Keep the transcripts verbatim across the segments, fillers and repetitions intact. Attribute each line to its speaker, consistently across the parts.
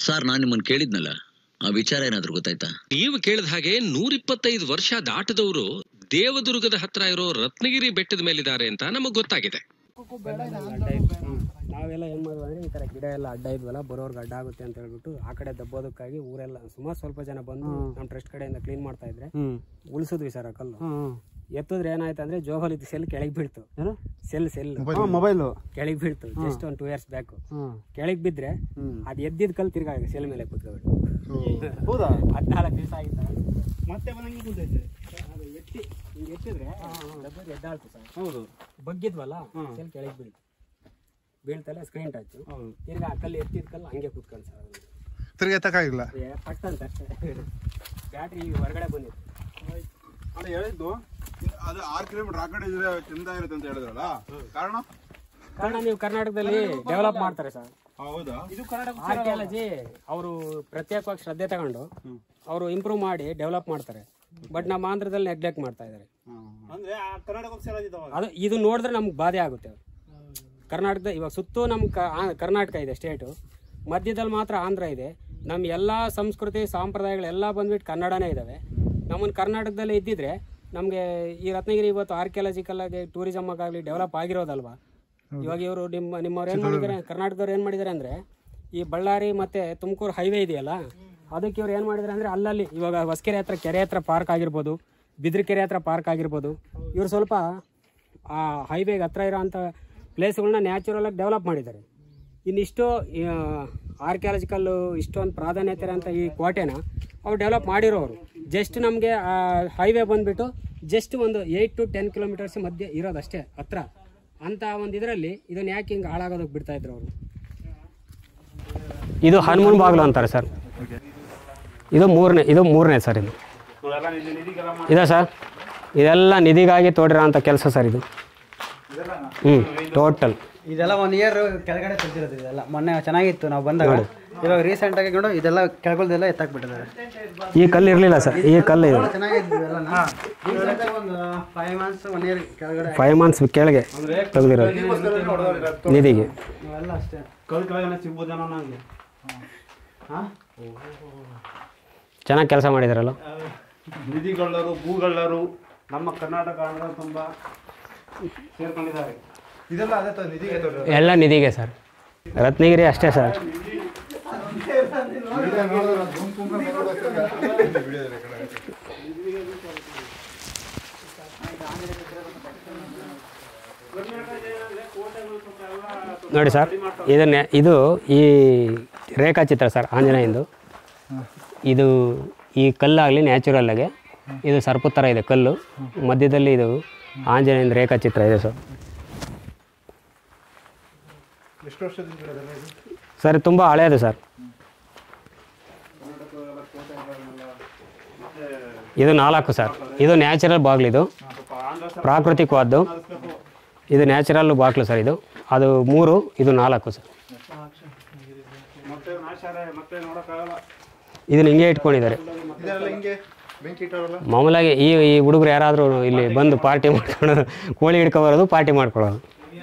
Speaker 1: Sir ನಾನು ನಿಮ್ಮನ್ನು ಕೇಳಿದ್ನಲ್ಲ, ಆ ವಿಚಾರ ಏನಾದ್ರು ಗೊತ್ತಾಯ್ತಾ?
Speaker 2: ನೀವು ಕೇಳಿದ ಹಾಗೆ ನೂರಿಪ್ಪತ್ತೈದು ವರ್ಷ ದಾಟದವರು ದೇವದುರ್ಗದ ಹತ್ರ ಇರೋ ರತ್ನಗಿರಿ ಬೆಟ್ಟದ ಮೇಲಿದ್ದಾರೆ ಅಂತ ನಮಗ್ ಗೊತ್ತಾಗಿದೆ.
Speaker 3: ನಾವೆಲ್ಲ ಏನ್ ಮಾಡಿದ್ವಿ ಅಂದ್ರೆ ಈ ತರ ಗಿಡ ಎಲ್ಲ ಅಡ್ಡ ಇದ್ವಲ್ಲ, ಬರೋರ್ಗೆ ಅಡ್ಡ ಆಗುತ್ತೆ ಅಂತ ಹೇಳ್ಬಿಟ್ಟು ಆ ಕಡೆ ದಬ್ಬೋದಕ್ಕಾಗಿ ಊರೆಲ್ಲ ಸುಮಾರು ಸ್ವಲ್ಪ ಜನ ಬಂದು ನಮ್ಮ ಟ್ರಸ್ಟ್ ಕಡೆಯಿಂದ ಕ್ಲೀನ್ ಮಾಡ್ತಾ ಇದ್ರೆ ಉಳಿಸಿದ್ವಿ ಸರ್. ಆ ಕಲ್ಲು ಎತ್ತಿದ್ರೆ ಏನಾಯ್ತು ಅಂದ್ರೆ ಜೋಗಲ್ ಸೆಲ್ ಕೆಳಗೆ ಬೀಳ್ತು. ಸೆಲ್ ಸೆಲ್ ಮೊಬೈಲ್ ಕೆಳಗೆ ಬೀಳ್ತು ಜಸ್ಟ್ ಒಂದು ಟೂ ಇಯರ್ಸ್ ಬ್ಯಾಕ್. ಕೆಳಗೆ ಬಿದ್ರೆ ಅದ್ ಎದ್ದಿದ್ ಕಲ್ ತಿರ್ಗಾ ಸೆಲ್ ಮೇಲೆ ಕೂತ್ಕೊಬಿಟ್ಟು ಹದಿನಾಲ್ಕು ದಿವಸ ಆಗಿತ್ತ. ಮತ್ತೆ ಎತ್ತಿ ಹಿಂಗೆ ಎತ್ತಿದ್ರೆ ಎದ್ದಾಳ್ತು ಸರ್. ಹೌದು, ಬಗ್ಗಿದ್ವಲ್ಲ ಸೆಲ್ ಕೆಳಗೆ ಬೀಳ್ತು. ಬೀಳ್ತಲ್ಲ ಸ್ಕ್ರೀನ್ ಟಚ್. ತಿರ್ಗಾ ಆ ಕಲ್ಲು ಎತ್ತಿದ ಕಲ್ಲು ಹಂಗೆ ಕೂತ್ಕೊಂಡು ಸರ್.
Speaker 4: ತಿರ್ಗಾ ಎತ್ತಕ್ಕಾಗಿಲ್ಲ,
Speaker 3: ಪಟ್ಟಂತ ಅಷ್ಟೇ. ಬ್ಯಾಟ್ರಿ ಹೊರಗಡೆ ಬಂದಿತ್ತು.
Speaker 4: ಅಲ್ಲ ಹೇಳಿದ್ದು ಅದು ಆರು ಕಿಲೋಮೀಟರ್ ಆ ಕಡೆ ಇದ್ರೆ ಚಂದ ಇರುತ್ತೆ ಅಂತ ಹೇಳಿದ್ರಲ್ಲ, ಕಾರಣ
Speaker 3: ಕಾರಣ ನೀವು ಕರ್ನಾಟಕದಲ್ಲಿ ಡೆವಲಪ್ ಮಾಡ್ತಾರೆ ಸರ್.
Speaker 4: ಹೌದಾ? ಇದು
Speaker 3: ಆರ್ಕಿಯಾಲಜಿ ಅವರು ಪ್ರತ್ಯೇಕವಾಗಿ ಶ್ರದ್ಧೆ ತಗೊಂಡು ಅವರು ಇಂಪ್ರೂವ್ ಮಾಡಿ ಡೆವಲಪ್ ಮಾಡ್ತಾರೆ. ಬಟ್ ನಮ್ಮ ಆಂಧ್ರದಲ್ಲಿ ನೆಗ್ಲೆಕ್ಟ್ ಮಾಡ್ತಾ ಇದ್ದಾರೆ. ಅದು ಇದು ನೋಡಿದ್ರೆ ನಮ್ಗೆ ಬಾಧೆ ಆಗುತ್ತೆ. ಕರ್ನಾಟಕದ ಇವಾಗ ಸುತ್ತೂ ನಮ್ಮ ಕರ್ನಾಟಕ ಇದೆ ಸ್ಟೇಟು, ಮಧ್ಯದಲ್ಲಿ ಮಾತ್ರ ಆಂಧ್ರ ಇದೆ. ನಮ್ಮ ಎಲ್ಲ ಸಂಸ್ಕೃತಿ ಸಂಪ್ರದಾಯಗಳೆಲ್ಲ ಬಂದ್ಬಿಟ್ಟು ಕನ್ನಡನೇ ಇದ್ದಾವೆ. ನಮ್ಮನ್ನು ಕರ್ನಾಟಕದಲ್ಲೇ ಇದ್ದಿದ್ರೆ ನಮಗೆ ಈ ರತ್ನಗಿರಿ ಇವತ್ತು ಆರ್ಕಿಯಾಲಜಿಕಲ್ ಆಗಿ ಟೂರಿಸಮ್ ಆಗಲಿ ಡೆವಲಪ್ ಆಗಿರೋದಲ್ವಾ. ಇವಾಗ ಇವರು ನಿಮ್ಮ ನಿಮ್ಮವ್ರು ಏನು ಮಾಡಿದ್ದಾರೆ, ಕರ್ನಾಟಕದವ್ರು ಏನು ಮಾಡಿದ್ದಾರೆ ಅಂದರೆ ಈ ಬಳ್ಳಾರಿ ಮತ್ತು ತುಮಕೂರು ಹೈವೇ ಇದೆಯಲ್ಲ, ಅದಕ್ಕೆ ಇವ್ರು ಏನು ಮಾಡಿದ್ದಾರೆ ಅಂದರೆ ಅಲ್ಲಲ್ಲಿ ಇವಾಗ ಹೊಸಕೆರೆ ಹತ್ರ ಕೆರೆ ಹತ್ರ ಪಾರ್ಕ್ ಆಗಿರ್ಬೋದು, ಬಿದ್ರಕೆರೆ ಹತ್ರ ಪಾರ್ಕ್ ಆಗಿರ್ಬೋದು, ಇವರು ಸ್ವಲ್ಪ ಆ ಹೈವೇಗೆ ಹತ್ರ ಇರೋ ಅಂಥ ಪ್ಲೇಸ್ಗಳನ್ನ ನ್ಯಾಚುರಲ್ ಆಗಿ ಡೆವಲಪ್ ಮಾಡಿದ್ದಾರೆ. ಇನ್ನಿಷ್ಟು ಆರ್ಕಿಯಾಲಜಿಕಲ್ಲು ಇಷ್ಟೊಂದು ಪ್ರಾಧಾನ್ಯತೆ ಅಂತ ಈ ಕೋಟೆನ ಅವ್ರು ಡೆವಲಪ್ ಮಾಡಿರೋರು. ಜಸ್ಟ್ ನಮಗೆ ಆ ಹೈವೇ ಬಂದುಬಿಟ್ಟು ಜಸ್ಟ್ ಒಂದು ಏಯ್ಟ್ ಟು ಟೆನ್ ಕಿಲೋಮೀಟರ್ಸ್ ಮಧ್ಯೆ ಇರೋದಷ್ಟೇ ಹತ್ರ. ಅಂತ ಒಂದು ಇದರಲ್ಲಿ ಇದನ್ನು ಯಾಕೆ ಹಿಂಗೆ ಹಾಳಾಗೋದಕ್ಕೆ ಬಿಡ್ತಾ ಇದ್ರು ಅವರು. ಇದು ಹನುಮನ್ ಬಾಗಿಲು ಅಂತಾರೆ ಸರ್. ಇದು ಮೂರನೇ ಇದು ಮೂರನೇ ಸರ್. ಇದು ಇದೆ ಸರ್, ಇದೆಲ್ಲ ನಿಧಿಗಾಗಿ ತೋಡಿರೋ ಅಂಥ ಕೆಲಸ ಸರ್ ಇದು. ಹ್ಞೂ ಟೋಟಲ್
Speaker 5: ಇದೆಲ್ಲ ಒನ್ ಇಯರ್ ಕೆಳಗಡೆ ತೆಗ್ದಿರೋದು. ಇದೆಲ್ಲ ಮೊನ್ನೆ ಚೆನ್ನಾಗಿತ್ತು ನಾವು ಬಂದಾಗ. ಇವಾಗ ರೀಸೆಂಟ್ ಆಗಿ ನೋಡಿ ಇದೆಲ್ಲ ಕೆಳಗಡೆಲ್ಲ ಎತ್ತಾಕ್ಬಿಟ್ಟಿದ್ದಾರೆ.
Speaker 3: ಈ ಕಲ್ಲು ಇರಲಿಲ್ಲ ಸರ್, ಈ ಕಲ್ಲು ಇದೆ.
Speaker 5: ಚೆನ್ನಾಗಿತ್ತು ಒಂದು ಫೈವ್ ಮಂತ್ಸ್ ಒನ್ ಇಯರ್ ಕೆಳಗಡೆ
Speaker 3: ಫೈವ್ ಮಂತ್ಸ್ ಕೆಳಗೆ ತೆಗೆದಿರೋದು ನಿಧಿಗೆ.
Speaker 5: ಎಲ್ಲ ಅಷ್ಟೇ ಕಲ್ಲು ಕೆಳಗಡೆ ಸಿಗ್ಬೋದು ಜನ ನನಗೆ. ಹಾಂ,
Speaker 3: ಚೆನ್ನಾಗಿ ಕೆಲಸ ಮಾಡಿದಾರಲ್ಲ
Speaker 5: ನಿಧಿಗಳ್ಳರು ಭೂಗಳ್ಳರು ನಮ್ಮ ಕರ್ನಾಟಕ ಆಂಧ್ರ ತುಂಬ ಸೇರ್ಕೊಂಡಿದ್ದಾರೆ. ಇದೆಲ್ಲ ಅದೇ ನಿಧಿಗೆ
Speaker 3: ಎಲ್ಲ ನಿಧಿಗೆ ಸರ್. ರತ್ನಗಿರಿ ಅಷ್ಟೇ ಸರ್. ನೋಡಿ ಸರ್, ಇದನ್ನೇ ಇದು ಈ ರೇಖಾಚಿತ್ರ ಸರ್ ಆಂಜನೇಯಂದು. ಇದು ಈ ಕಲ್ಲಾಗಲಿ ನ್ಯಾಚುರಲ್ಲಾಗೆ ಇದು ಸರ್ಪ ಥರ ಇದೆ ಕಲ್ಲು, ಮಧ್ಯದಲ್ಲಿ ಇದು ಆಂಜನೇಯಂದು ರೇಖಾಚಿತ್ರ ಇದೆ ಸರ್. ಸರ್ ತುಂಬ ಹಳೆಯದು ಸರ್. ಇದು ನಾಲ್ಕು ಸರ್. ಇದು ನ್ಯಾಚುರಲ್ ಬಾಗಿಲು, ಇದು ಪ್ರಾಕೃತಿಕವಾದ್ದು. ಇದು ನ್ಯಾಚುರಲ್ ಬಾಗಿಲು ಸರ್. ಇದು ಅದು ಮೂರು, ಇದು ನಾಲ್ಕು ಸರ್. ಇದನ್ನ ಹಿಂಗೆ ಇಟ್ಕೊಂಡಿದ್ದಾರೆ ಮಾಮೂಲಾಗಿ. ಈ ಈ ಹುಡುಗರು ಯಾರಾದರೂ ಇಲ್ಲಿ ಬಂದು ಪಾರ್ಟಿ ಮಾಡ್ಕೊಳ್ಳೋದು, ಕೋಳಿ ಹಿಡ್ಕೊಬರೋದು, ಪಾರ್ಟಿ ಮಾಡ್ಕೊಳ್ಳೋದು.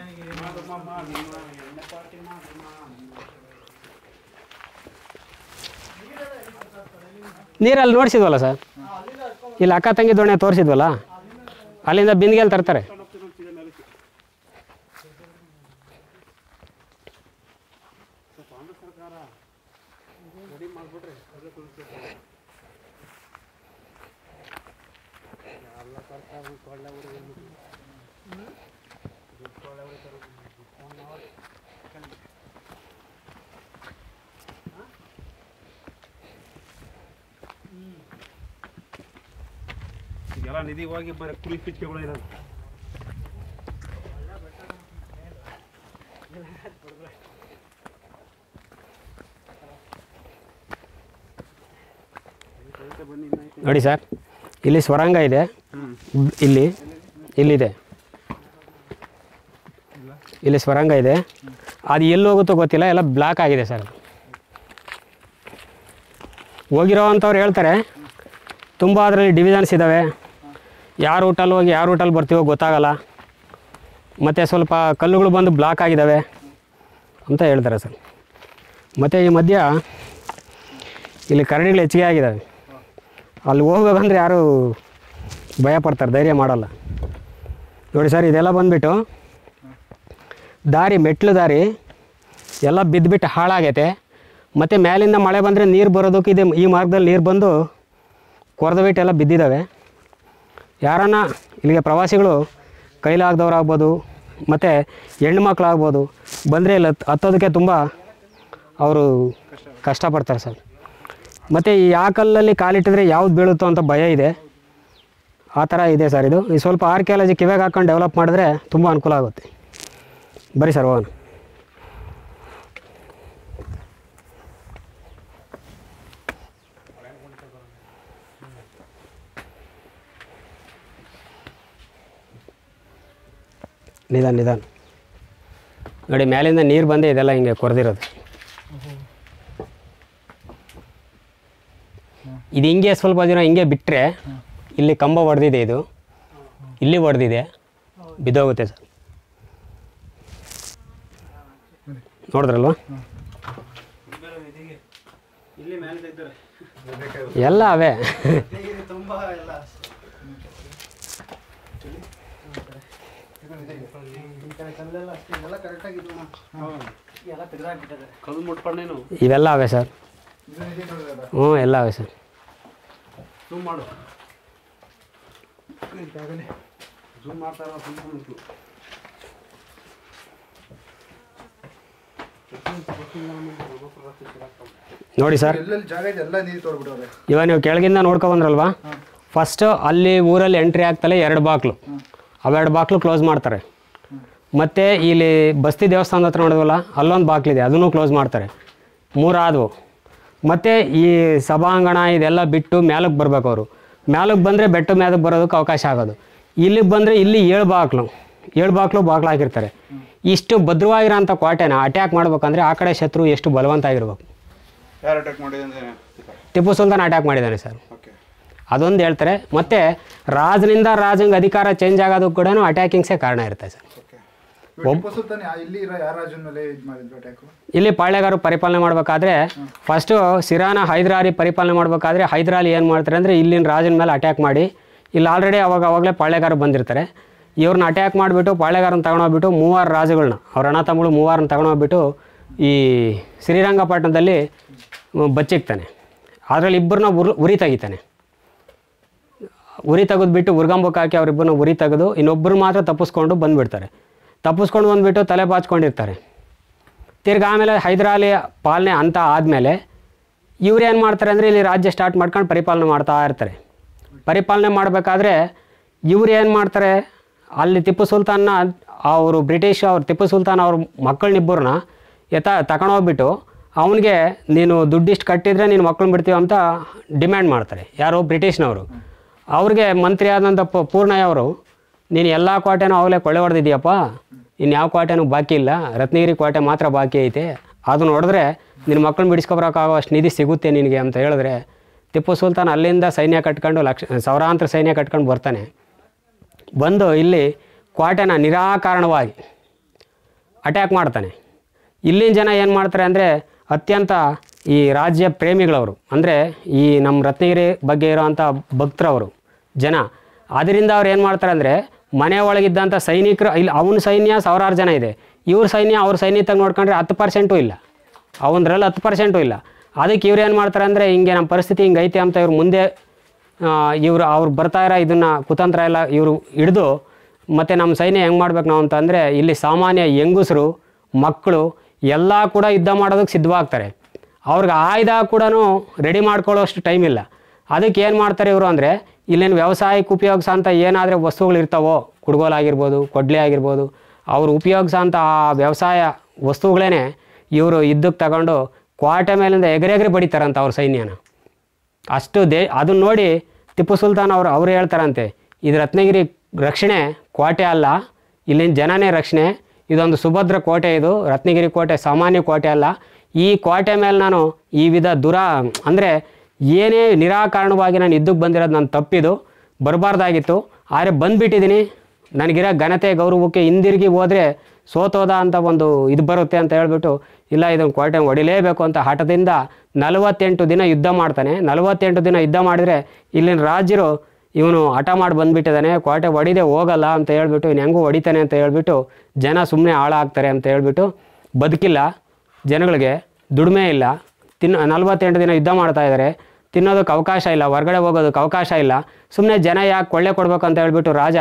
Speaker 3: ನೀರಲ್ಲಿ ನೋಡಿಸಿದ್ವಲ್ಲ ಸರ್, ಇಲ್ಲಿ ಅಕ್ಕ ತಂಗಿ ದೋಣೆ ತೋರಿಸಿದ್ವಲ್ಲ, ಅಲ್ಲಿಂದ ಬಿಂದಿಗೆಯಲ್ಲಿ ತರ್ತಾರೆ.
Speaker 5: ಎಲ್ಲ ನಿಧಿ ಹೋಗಿ ಬರೀ ಕುರಿ ಪಿಚ್ಕೆಗಳು ಇರೋದು.
Speaker 3: ನೋಡಿ ಸರ್, ಇಲ್ಲಿ ಸ್ವರಂಗ ಇದೆ, ಇಲ್ಲಿ ಇಲ್ಲಿದೆ, ಇಲ್ಲಿ ಸ್ವರಂಗ ಇದೆ. ಅದು ಎಲ್ಲಿ ಹೋಗುತ್ತೋ ಗೊತ್ತಿಲ್ಲ, ಎಲ್ಲ ಬ್ಲಾಕ್ ಆಗಿದೆ ಸರ್. ಹೋಗಿರೋ ಅಂಥವ್ರು ಹೇಳ್ತಾರೆ ತುಂಬ ಅದರಲ್ಲಿ ಡಿವಿಷನ್ಸ್ ಇದ್ದಾವೆ, ಯಾವ ರೂಟಲ್ಲಿ ಹೋಗಿ ಯಾವ ರೂಟಲ್ಲಿ ಬರ್ತೀವೋ ಗೊತ್ತಾಗಲ್ಲ, ಮತ್ತು ಸ್ವಲ್ಪ ಕಲ್ಲುಗಳು ಬಂದು ಬ್ಲಾಕ್ ಆಗಿದ್ದಾವೆ ಅಂತ ಹೇಳ್ತಾರೆ ಸರ್. ಮತ್ತು ಈ ಮಧ್ಯ ಇಲ್ಲಿ ಕರಡಿಗಳು ಹೆಚ್ಚಿಗೆ ಆಗಿದ್ದಾವೆ. ಅಲ್ಲಿ ಹೋಗ್ಬೇಕಂದ್ರೆ ಯಾರು ಭಯ ಪಡ್ತಾರೆ, ಧೈರ್ಯ ಮಾಡಲ್ಲ. ನೋಡಿ ಸರ್, ಇದೆಲ್ಲ ಬಂದುಬಿಟ್ಟು ದಾರಿ, ಮೆಟ್ಲು ದಾರಿ ಎಲ್ಲ ಬಿದ್ದುಬಿಟ್ಟು ಹಾಳಾಗೈತೆ. ಮತ್ತು ಮೇಲಿಂದ ಮಳೆ ಬಂದರೆ ನೀರು ಬರೋದಕ್ಕೆ ಇದೆ, ಈ ಮಾರ್ಗದಲ್ಲಿ ನೀರು ಬಂದು ಕೊರೆದು ಬಿಟ್ಟು ಎಲ್ಲ ಬಿದ್ದಿದ್ದಾವೆ. ಯಾರನ್ನ ಇಲ್ಲಿಗೆ ಪ್ರವಾಸಿಗಳು ಕೈಲಾಗದವ್ರಾಗ್ಬೋದು ಮತ್ತು ಹೆಣ್ಣು ಮಕ್ಕಳಾಗ್ಬೋದು ಬಂದರೆ ಇಲ್ಲಿ ಹತ್ ಹತ್ತೋದಕ್ಕೆ ತುಂಬ ಅವರು ಕಷ್ಟಪಡ್ತಾರೆ ಸರ್. ಮತ್ತು ಈ ಆ ಕಲ್ಲಲ್ಲಿ ಕಾಲಿಟ್ಟಿದ್ರೆ ಯಾವ್ದು ಬೀಳುತ್ತೋ ಅಂತ ಭಯ ಇದೆ. ಆ ಥರ ಇದೆ ಸರ್. ಇದು ಈ ಸ್ವಲ್ಪ ಆರ್ಕಿಯಾಲಜಿ ಕಿವಿಗೆ ಹಾಕೊಂಡು ಡೆವಲಪ್ ಮಾಡಿದ್ರೆ ತುಂಬ ಅನುಕೂಲ ಆಗುತ್ತೆ. ಬರೀ ಸರ್ ಹೋಗೋಣ. ನಿಧಾನ ನಿಧಾನ ನೋಡಿ, ಮೇಲಿಂದ ನೀರು ಬಂದೆ ಇದೆಲ್ಲ ಹಿಂಗೆ ಕೊರೆದಿರೋದು. ಇದು ಹಿಂಗೆ ಸ್ವಲ್ಪ ದಿನ ಹಿಂಗೆ ಬಿಟ್ಟರೆ ಇಲ್ಲಿ ಕಂಬ ಹೊಡೆದಿದೆ, ಇದು ಇಲ್ಲಿ ಹೊಡೆದಿದೆ, ಬಿದ್ದೋಗುತ್ತೆ ಸರ್. ನೋಡಿದ್ರಲ್ವ, ಎಲ್ಲ ಅವೇ. ಇವೆಲ್ಲ ಅವೇ ಸರ್. ಹ್ಞೂ ಎಲ್ಲ ಅವೇ ಸರ್. ನೋಡಿ ಸರ್, ಇವಾಗ ನೀವು ಕೆಳಗಿಂದ ನೋಡ್ಕೊಬಂದ್ರಲ್ವಾ, ಫಸ್ಟು ಅಲ್ಲಿ ಊರಲ್ಲಿ ಎಂಟ್ರಿ ಆಗ್ತಲೇ ಎರಡು ಬಾಕ್ಲು, ಅವೆರಡು ಬಾಕ್ಲು ಕ್ಲೋಸ್ ಮಾಡ್ತಾರೆ. ಮತ್ತು ಇಲ್ಲಿ ಬಸ್ತಿ ದೇವಸ್ಥಾನದ ಹತ್ರ ನೋಡಿದ್ವಲ್ಲ, ಅಲ್ಲೊಂದು ಬಾಕ್ಲಿದೆ, ಅದನ್ನು ಕ್ಲೋಸ್ ಮಾಡ್ತಾರೆ. ಮೂರಾದವು. ಮತ್ತು ಈ ಸಭಾಂಗಣ ಇದೆಲ್ಲ ಬಿಟ್ಟು ಮ್ಯಾಲಕ್ಕೆ ಬರ್ಬೇಕು ಅವರು. ಮ್ಯಾಲಕ್ಕೆ ಬಂದರೆ ಬೆಟ್ಟ ಮ್ಯಾಲಕ್ಕೆ ಬರೋದಕ್ಕೆ ಅವಕಾಶ ಆಗೋದು. ಇಲ್ಲಿಗೆ ಬಂದರೆ ಇಲ್ಲಿ ಏಳು ಬಾಕ್ಲು ಏಳು ಬಾಕ್ಲು ಬಾಕ್ಲು ಹಾಕಿರ್ತಾರೆ. ಇಷ್ಟು ಭದ್ರವಾಗಿರೋಂಥ ಕೋಟೆನ ಅಟ್ಯಾಕ್ ಮಾಡ್ಬೇಕಂದ್ರೆ ಆ ಕಡೆ ಶತ್ರು ಎಷ್ಟು ಬಲವಂತ ಆಗಿರ್ಬೇಕು.
Speaker 4: ಯಾರು ಅಟ್ಯಾಕ್ ಮಾಡಿದ್ರೆ?
Speaker 3: ಟಿಪ್ಪು ಸುಲ್ತಾನ್ ಅಟ್ಯಾಕ್ ಮಾಡಿದ್ದಾನೆ ಸರ್, ಅದೊಂದು ಹೇಳ್ತಾರೆ. ಮತ್ತು ರಾಜನಿಂದ ರಾಜಂಗೆ ಅಧಿಕಾರ ಚೇಂಜ್ ಆಗೋದಕ್ಕೆ ಕೂಡ ಅಟ್ಯಾಕಿಂಗ್ಸೇ ಕಾರಣ ಇರುತ್ತೆ ಸರ್. ಇಲ್ಲಿ ಪಾಳ್ಯಗಾರರು ಪರಿಪಾಲನೆ ಮಾಡಬೇಕಾದ್ರೆ ಫಸ್ಟು ಸಿರಾನ ಹೈದರಾಲಿ ಪರಿಪಾಲನೆ ಮಾಡಬೇಕಾದ್ರೆ ಹೈದರಾಲಿ ಏನು ಮಾಡ್ತಾರೆ ಅಂದರೆ ಇಲ್ಲಿನ ರಾಜನ ಮೇಲೆ ಅಟ್ಯಾಕ್ ಮಾಡಿ, ಇಲ್ಲಿ ಆಲ್ರೆಡಿ ಅವಾಗ ಅವಾಗಲೇ ಪಾಳ್ಯಗಾರರು ಬಂದಿರ್ತಾರೆ. ಇವ್ರನ್ನ ಅಟ್ಯಾಕ್ ಮಾಡಿಬಿಟ್ಟು ಪಾಳ್ಯಗಾರನ ತಗೊಂಡೋಗ್ಬಿಟ್ಟು ಮೂವಾರು ರಾಜುಗಳನ್ನ, ಅವ್ರ ಅಣ್ಣ ತಮ್ಮಗಳು ಮೂವಾರನ್ನ ತಗೊಂಡೋಗ್ಬಿಟ್ಟು ಈ ಶ್ರೀರಂಗಪಟ್ಟಣದಲ್ಲಿ ಬಚ್ಚಿಕ್ತಾನೆ. ಅದರಲ್ಲಿ ಇಬ್ಬರನ್ನ ಉರಿ ಉರಿ ತೆಗಿತಾನೆ. ಉರಿ ತೆಗೆದ್ಬಿಟ್ಟು ಉರ್ಗಂಬಕ್ಕೆ ಹಾಕಿ ಅವರಿಬ್ಬರನ್ನ ಉರಿ ತೆಗೆದು ಇನ್ನೊಬ್ಬರು ಮಾತ್ರ ತಪ್ಪಿಸ್ಕೊಂಡು ಬಂದುಬಿಡ್ತಾರೆ. ತಪ್ಪಿಸ್ಕೊಂಡು ಬಂದುಬಿಟ್ಟು ತಲೆ ಬಾಚ್ಕೊಂಡಿರ್ತಾರೆ. ತಿರ್ಗಿ ಆಮೇಲೆ ಹೈದರಾಲಿ ಪಾಲನೆ ಅಂತ ಆದಮೇಲೆ ಇವ್ರು ಏನು ಮಾಡ್ತಾರೆ ಅಂದರೆ ಇಲ್ಲಿ ರಾಜ್ಯ ಸ್ಟಾರ್ಟ್ ಮಾಡ್ಕೊಂಡು ಪರಿಪಾಲನೆ ಮಾಡ್ತಾ ಇರ್ತಾರೆ. ಪರಿಪಾಲನೆ ಮಾಡಬೇಕಾದ್ರೆ ಇವ್ರು ಏನು ಮಾಡ್ತಾರೆ, ಅಲ್ಲಿ ಟಿಪ್ಪು ಸುಲ್ತಾನ್ನ ಅವರು ಬ್ರಿಟಿಷ್ ಅವ್ರು ಟಿಪ್ಪು ಸುಲ್ತಾನ್ ಅವ್ರ ಮಕ್ಕಳನ್ನಿಬ್ಬರನ್ನ ಎತ್ತ ತಗೊಂಡೋಗ್ಬಿಟ್ಟು ಅವನಿಗೆ ನೀನು ದುಡ್ಡಿಷ್ಟು ಕಟ್ಟಿದರೆ ನೀನು ಮಕ್ಕಳನ್ನ ಬಿಡ್ತೀವಿ ಅಂತ ಡಿಮ್ಯಾಂಡ್ ಮಾಡ್ತಾರೆ. ಯಾರು? ಬ್ರಿಟಿಷ್ನವರು. ಅವ್ರಿಗೆ ಮಂತ್ರಿ ಆದಂಥ ಪೂರ್ಣಯ್ಯ ಅವರು, ನೀನು ಎಲ್ಲ ಕೋಟೆನೂ ಅವಾಗಲೇ ಕೊಳ್ಳೆ ಹೊಡೆದಿದ್ದೀಯಪ್ಪ, ಇನ್ನು ಯಾವ ಕೋಟೆನೂ ಬಾಕಿ ಇಲ್ಲ, ರತ್ನಗಿರಿ ಕೋಟೆ ಮಾತ್ರ ಬಾಕಿ ಐತೆ, ಅದನ್ನು ಹೊಡೆದ್ರೆ ನಿನ್ನ ಮಕ್ಕಳನ್ನ ಬಿಡಿಸ್ಕೊಬರೋಕ್ಕಾಗೋ ಅಷ್ಟು ನಿಧಿ ಸಿಗುತ್ತೆ ನಿನಗೆ ಅಂತ ಹೇಳಿದ್ರೆ ಟಿಪ್ಪು ಸುಲ್ತಾನ್ ಅಲ್ಲಿಂದ ಸೈನ್ಯ ಕಟ್ಕೊಂಡು ಲಕ್ಷ ಸಾವಿರಾಂತರ ಸೈನ್ಯ ಕಟ್ಕೊಂಡು ಬರ್ತಾನೆ. ಬಂದು ಇಲ್ಲಿ ಕೋಟೆನ ನಿರಾಕಾರಣವಾಗಿ ಅಟ್ಯಾಕ್ ಮಾಡ್ತಾನೆ. ಇಲ್ಲಿನ ಜನ ಏನು ಮಾಡ್ತಾರೆ ಅಂದರೆ ಅತ್ಯಂತ ಈ ರಾಜ್ಯ ಪ್ರೇಮಿಗಳವರು, ಅಂದರೆ ಈ ನಮ್ಮ ರತ್ನಗಿರಿ ಬಗ್ಗೆ ಇರೋವಂಥ ಭಕ್ತರವರು ಜನ. ಅದರಿಂದ ಅವ್ರು ಏನು ಮಾಡ್ತಾರೆ ಅಂದರೆ ಮನೆ ಒಳಗಿದ್ದಂಥ ಸೈನಿಕರು, ಇಲ್ಲಿ ಅವನ ಸೈನ್ಯ ಸಾವಿರಾರು ಜನ ಇದೆ, ಇವ್ರ ಸೈನ್ಯ ಅವ್ರ ಸೈನ್ಯತಾಗ ನೋಡ್ಕೊಂಡ್ರೆ ಹತ್ತು ಪರ್ಸೆಂಟು ಇಲ್ಲ, ಅವನದ್ರಲ್ಲಿ ಹತ್ತು ಪರ್ಸೆಂಟು ಇಲ್ಲ. ಅದಕ್ಕೆ ಇವ್ರು ಏನು ಮಾಡ್ತಾರೆ ಅಂದರೆ ಹಿಂಗೆ ನಮ್ಮ ಪರಿಸ್ಥಿತಿ ಹಿಂಗೆ ಐತೆ ಅಂತ ಇವ್ರು ಮುಂದೆ ಇವರು ಅವ್ರು ಬರ್ತಾ ಇರೋ ಇದನ್ನು ಕುತಂತ್ರ ಎಲ್ಲ ಇವರು ಹಿಡಿದು, ಮತ್ತು ನಮ್ಮ ಸೈನ್ಯ ಹೆಂಗೆ ಮಾಡ್ಬೇಕು ನಾವು ಅಂತಂದರೆ ಇಲ್ಲಿ ಸಾಮಾನ್ಯ ಹೆಂಗಸರು ಮಕ್ಕಳು ಎಲ್ಲ ಕೂಡ ಯುದ್ಧ ಮಾಡೋದಕ್ಕೆ ಸಿದ್ಧವಾಗ್ತಾರೆ. ಅವ್ರಿಗೆ ಆಯುಧ ಕೂಡ ರೆಡಿ ಮಾಡ್ಕೊಳ್ಳೋಷ್ಟು ಟೈಮ್ ಇಲ್ಲ. ಅದಕ್ಕೆ ಏನು ಮಾಡ್ತಾರೆ ಇವರು ಅಂದರೆ ಇಲ್ಲೇನು ವ್ಯವಸಾಯಕ್ಕೆ ಉಪಯೋಗಿಸೋಂಥ ಏನಾದರೆ ವಸ್ತುಗಳು ಇರ್ತಾವೋ, ಕುಡ್ಗೋಲಾಗಿರ್ಬೋದು, ಕೊಡ್ಲಿ ಆಗಿರ್ಬೋದು, ಅವರು ಉಪಯೋಗಿಸೋಂಥ ಆ ವ್ಯವಸಾಯ ವಸ್ತುಗಳೇ ಇವರು ಯುದ್ಧಕ್ಕೆ ತಗೊಂಡು ಕೋಟೆ ಮೇಲಿಂದ ಎಗರೆಗರೆ ಬಡಿತಾರಂತ ಅವ್ರ ಸೈನ್ಯನ. ಅಷ್ಟು ದೇ ಅದನ್ನ ನೋಡಿ ಟಿಪ್ಪು ಸುಲ್ತಾನ್ ಅವರು ಅವರು ಹೇಳ್ತಾರಂತೆ, ಇದು ರತ್ನಗಿರಿ ರಕ್ಷಣೆ ಕೋಟೆ ಅಲ್ಲ, ಇಲ್ಲಿನ ಜನನೇ ರಕ್ಷಣೆ, ಇದೊಂದು ಸುಭದ್ರ ಕೋಟೆ, ಇದು ರತ್ನಗಿರಿ ಕೋಟೆ ಸಾಮಾನ್ಯ ಕೋಟೆ ಅಲ್ಲ. ಈ ಕೋಟೆ ಮೇಲೆ ನಾನು ಈ ವಿಧ ದುರ ಅಂದರೆ ಏನೇ ನಿರಾಕಾರಣವಾಗಿ ನಾನು ಯುದ್ಧಕ್ಕೆ ಬಂದಿರೋದು ನಾನು ತಪ್ಪಿದು, ಬರಬಾರ್ದಾಗಿತ್ತು, ಆದರೆ ಬಂದುಬಿಟ್ಟಿದ್ದೀನಿ, ನನಗಿರೋ ಘನತೆ ಗೌರವಕ್ಕೆ ಹಿಂದಿರುಗಿ ಹೋದರೆ ಸೋತೋದ ಅಂತ ಒಂದು ಇದು ಬರುತ್ತೆ ಅಂತ ಹೇಳ್ಬಿಟ್ಟು ಇಲ್ಲ ಇದನ್ನು ಕೋಟೆ ಹೊಡಿಲೇಬೇಕು ಅಂತ ಹಠದಿಂದ ನಲವತ್ತೆಂಟು ದಿನ ಯುದ್ಧ ಮಾಡ್ತಾನೆ. ನಲವತ್ತೆಂಟು ದಿನ ಯುದ್ಧ ಮಾಡಿದರೆ ಇಲ್ಲಿನ ರಾಜರು ಇವನು ಹಠ ಮಾಡಿ ಬಂದುಬಿಟ್ಟಿದ್ದಾನೆ, ಕೋಟೆ ಹೊಡಿದೆ ಹೋಗಲ್ಲ ಅಂತ ಹೇಳ್ಬಿಟ್ಟು ಇನ್ನು ಹೆಂಗೂ ಹೊಡಿತಾನೆ ಅಂತ ಹೇಳ್ಬಿಟ್ಟು ಜನ ಸುಮ್ಮನೆ ಹಾಳಾಗ್ತಾರೆ ಅಂತ ಹೇಳ್ಬಿಟ್ಟು ಬದುಕಿಲ್ಲ, ಜನಗಳಿಗೆ ದುಡಿಮೆ ಇಲ್ಲ, ತಿನ್ನ ನಲ್ವತ್ತೆಂಟು ದಿನ ಯುದ್ಧ ಮಾಡ್ತಾ ಇದ್ದಾರೆ, ತಿನ್ನೋದಕ್ಕೆ ಅವಕಾಶ ಇಲ್ಲ, ಹೊರಗಡೆ ಹೋಗೋದಕ್ಕೆ ಅವಕಾಶ ಇಲ್ಲ, ಸುಮ್ಮನೆ ಜನ ಯಾಕೆ ಕೊಳ್ಳೆ ಕೊಡಬೇಕು ಅಂತ ಹೇಳ್ಬಿಟ್ಟು ರಾಜ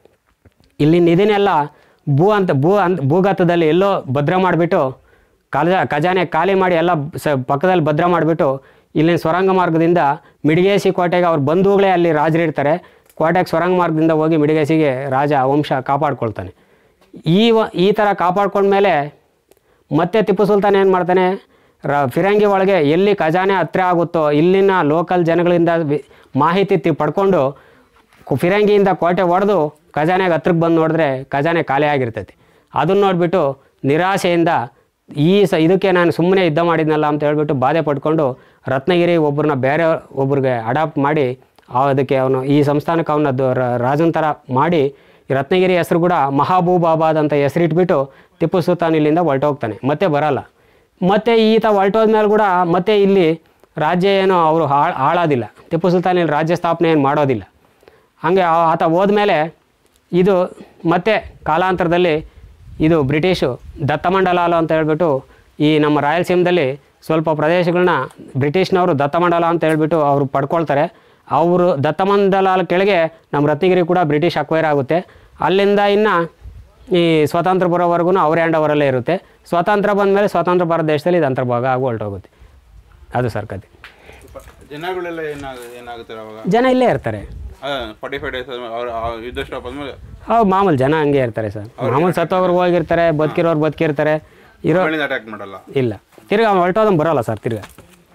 Speaker 3: ಇಲ್ಲಿ ನಿಧಿನೆಲ್ಲ ಭೂ ಅಂತ ಭೂ ಅಂತ ಭೂಗತದಲ್ಲಿ ಎಲ್ಲೋ ಭದ್ರ ಮಾಡಿಬಿಟ್ಟು ಕಜ ಖಜಾನೆ ಖಾಲಿ ಮಾಡಿ ಎಲ್ಲ ಸ ಪಕ್ಕದಲ್ಲಿ ಭದ್ರ ಮಾಡಿಬಿಟ್ಟು ಇಲ್ಲಿನ ಸ್ವರಂಗ ಮಾರ್ಗದಿಂದ ಮಿಡಿಗೇಸಿ ಕೋಟೆಗೆ ಅವ್ರ ಬಂಧುಗಳೇ ಅಲ್ಲಿ ರಾಜರಿರ್ತಾರೆ, ಕೋಟೆಗೆ ಸ್ವರಂಗ ಮಾರ್ಗದಿಂದ ಹೋಗಿ ಮಿಡಿಗೇಸಿಗೆ ರಾಜ ವಂಶ ಕಾಪಾಡ್ಕೊಳ್ತಾನೆ. ಈ ವ ಈ ಥರ ಕಾಪಾಡ್ಕೊಂಡ್ಮೇಲೆ ಮತ್ತೆ ಟಿಪ್ಪು ಸುಲ್ತಾನ್ ಏನು ಮಾಡ್ತಾನೆ, ರ ಫಿರಂಗಿ ಒಳಗೆ ಎಲ್ಲಿ ಖಜಾನೆ ಹತ್ತಿರ ಆಗುತ್ತೋ ಇಲ್ಲಿನ ಲೋಕಲ್ ಜನಗಳಿಂದ ಮಾಹಿತಿ ತಿ ಪಡ್ಕೊಂಡು ಫಿರಂಗಿಯಿಂದ ಕೋಟೆ ಹೊಡೆದು ಖಜಾನೆಗೆ ಹತ್ರಕ್ಕೆ ಬಂದು ನೋಡಿದ್ರೆ ಖಜಾನೆ ಖಾಲಿ ಆಗಿರ್ತೈತಿ. ಅದನ್ನು ನೋಡಿಬಿಟ್ಟು ನಿರಾಶೆಯಿಂದ ಈ ಸ ಇದಕ್ಕೆ ನಾನು ಸುಮ್ಮನೆ ಯುದ್ಧ ಮಾಡಿದ್ನಲ್ಲ ಅಂತ ಹೇಳ್ಬಿಟ್ಟು ಬಾಧೆ ಪಡ್ಕೊಂಡು ರತ್ನಗಿರಿ ಒಬ್ಬರನ್ನ ಬೇರೆ ಒಬ್ರಿಗೆ ಅಡಾಪ್ಟ್ ಮಾಡಿ ಅದಕ್ಕೆ ಅವನು ಈ ಸಂಸ್ಥಾನಕ್ಕೆ ಅವನ ರಾಜನ ಥರ ಮಾಡಿ ರತ್ನಗಿರಿ ಹೆಸರು ಕೂಡ ಮಹಾಬೂಬಾಬಾದ್ ಅಂತ ಹೆಸರಿಟ್ಬಿಟ್ಟು ಟಿಪ್ಪು ಸುಲ್ತಾನ್ ಇಲ್ಲಿಂದ ಹೊರಟೋಗ್ತಾನೆ, ಮತ್ತೆ ಬರಲ್ಲ. ಮತ್ತು ಈತ ಹೊರಟೋದ್ಮೇಲೆ ಕೂಡ ಮತ್ತೆ ಇಲ್ಲಿ ರಾಜ್ಯ ಏನು ಅವರು ಹಾಳು ಹಾಳೋದಿಲ್ಲ, ಟಿಪ್ಪು ಸುಲ್ತಾನ್ ಇಲ್ಲಿ ರಾಜ್ಯ ಸ್ಥಾಪನೆ ಏನು ಮಾಡೋದಿಲ್ಲ. ಹಾಗೆ ಆತ ಹೋದ್ಮೇಲೆ ಇದು ಮತ್ತೆ ಕಾಲಾಂತರದಲ್ಲಿ ಇದು ಬ್ರಿಟಿಷು ದತ್ತಮಂಡಲಾಲು ಅಂತ ಹೇಳ್ಬಿಟ್ಟು ಈ ನಮ್ಮ ರಾಯಲಸೀಮದಲ್ಲಿ ಸ್ವಲ್ಪ ಪ್ರದೇಶಗಳನ್ನ ಬ್ರಿಟಿಷ್ನವರು ದತ್ತಮಂಡಲ ಅಂತ ಹೇಳ್ಬಿಟ್ಟು ಅವರು ಪಡ್ಕೊಳ್ತಾರೆ. ಅವರು ದತ್ತಮಂಡಲ ಕೆಳಗೆ ನಮ್ಮ ರತ್ನಗಿರಿ ಕೂಡ ಬ್ರಿಟಿಷ್ ಅಕ್ವೈರ್ ಆಗುತ್ತೆ. ಅಲ್ಲಿಂದ ಇನ್ನು ಈ ಸ್ವಾತಂತ್ರ್ಯ ಬರೋವರೆಗೂ ಅವರ ಹ್ಯಾಂಡ್ ಅವರಲ್ಲೇ ಇರುತ್ತೆ. ಸ್ವಾತಂತ್ರ್ಯ ಬಂದಮೇಲೆ ಸ್ವಾತಂತ್ರ್ಯ ಭಾರತ ದೇಶದಲ್ಲಿ ಇದು ಅಂತರ್ಭಾಗ ಆಗಿ ಹೊರಟೋಗುತ್ತೆ. ಅದು ಸರ್ ಕತೆ.
Speaker 4: ಜನಗಳೆಲ್ಲ ಏನಾಗ ಏನಾಗುತ್ತೆ ಅವಾಗ?
Speaker 3: ಜನ ಇಲ್ಲೇ ಇರ್ತಾರೆ.
Speaker 4: ಫಾರ್ಟಿ ಫೈವ್ ಡೇಸ್ ಯುದ್ಧ ಸ್ಟಾಪ್ ಆದ್ಮೇಲೆ
Speaker 3: ಹೌದು, ಮಾಮೂಲು ಜನ ಹಂಗೆ ಇರ್ತಾರೆ ಸರ್. ಮಾಮೂಲು ಸತ್ತೋಗ್ರು ಹೋಗಿರ್ತಾರೆ, ಬದುಕಿರೋರು ಬದುಕಿರ್ತಾರೆ, ಇರೋ
Speaker 4: ಅಟ್ಯಾಕ್ ಮಾಡಲ್ಲ.
Speaker 3: ಇಲ್ಲ, ತಿರ್ಗಾ ಹೊರಟೋದಂಗೆ ಬರೋಲ್ಲ ಸರ್. ತಿರ್ಗಾ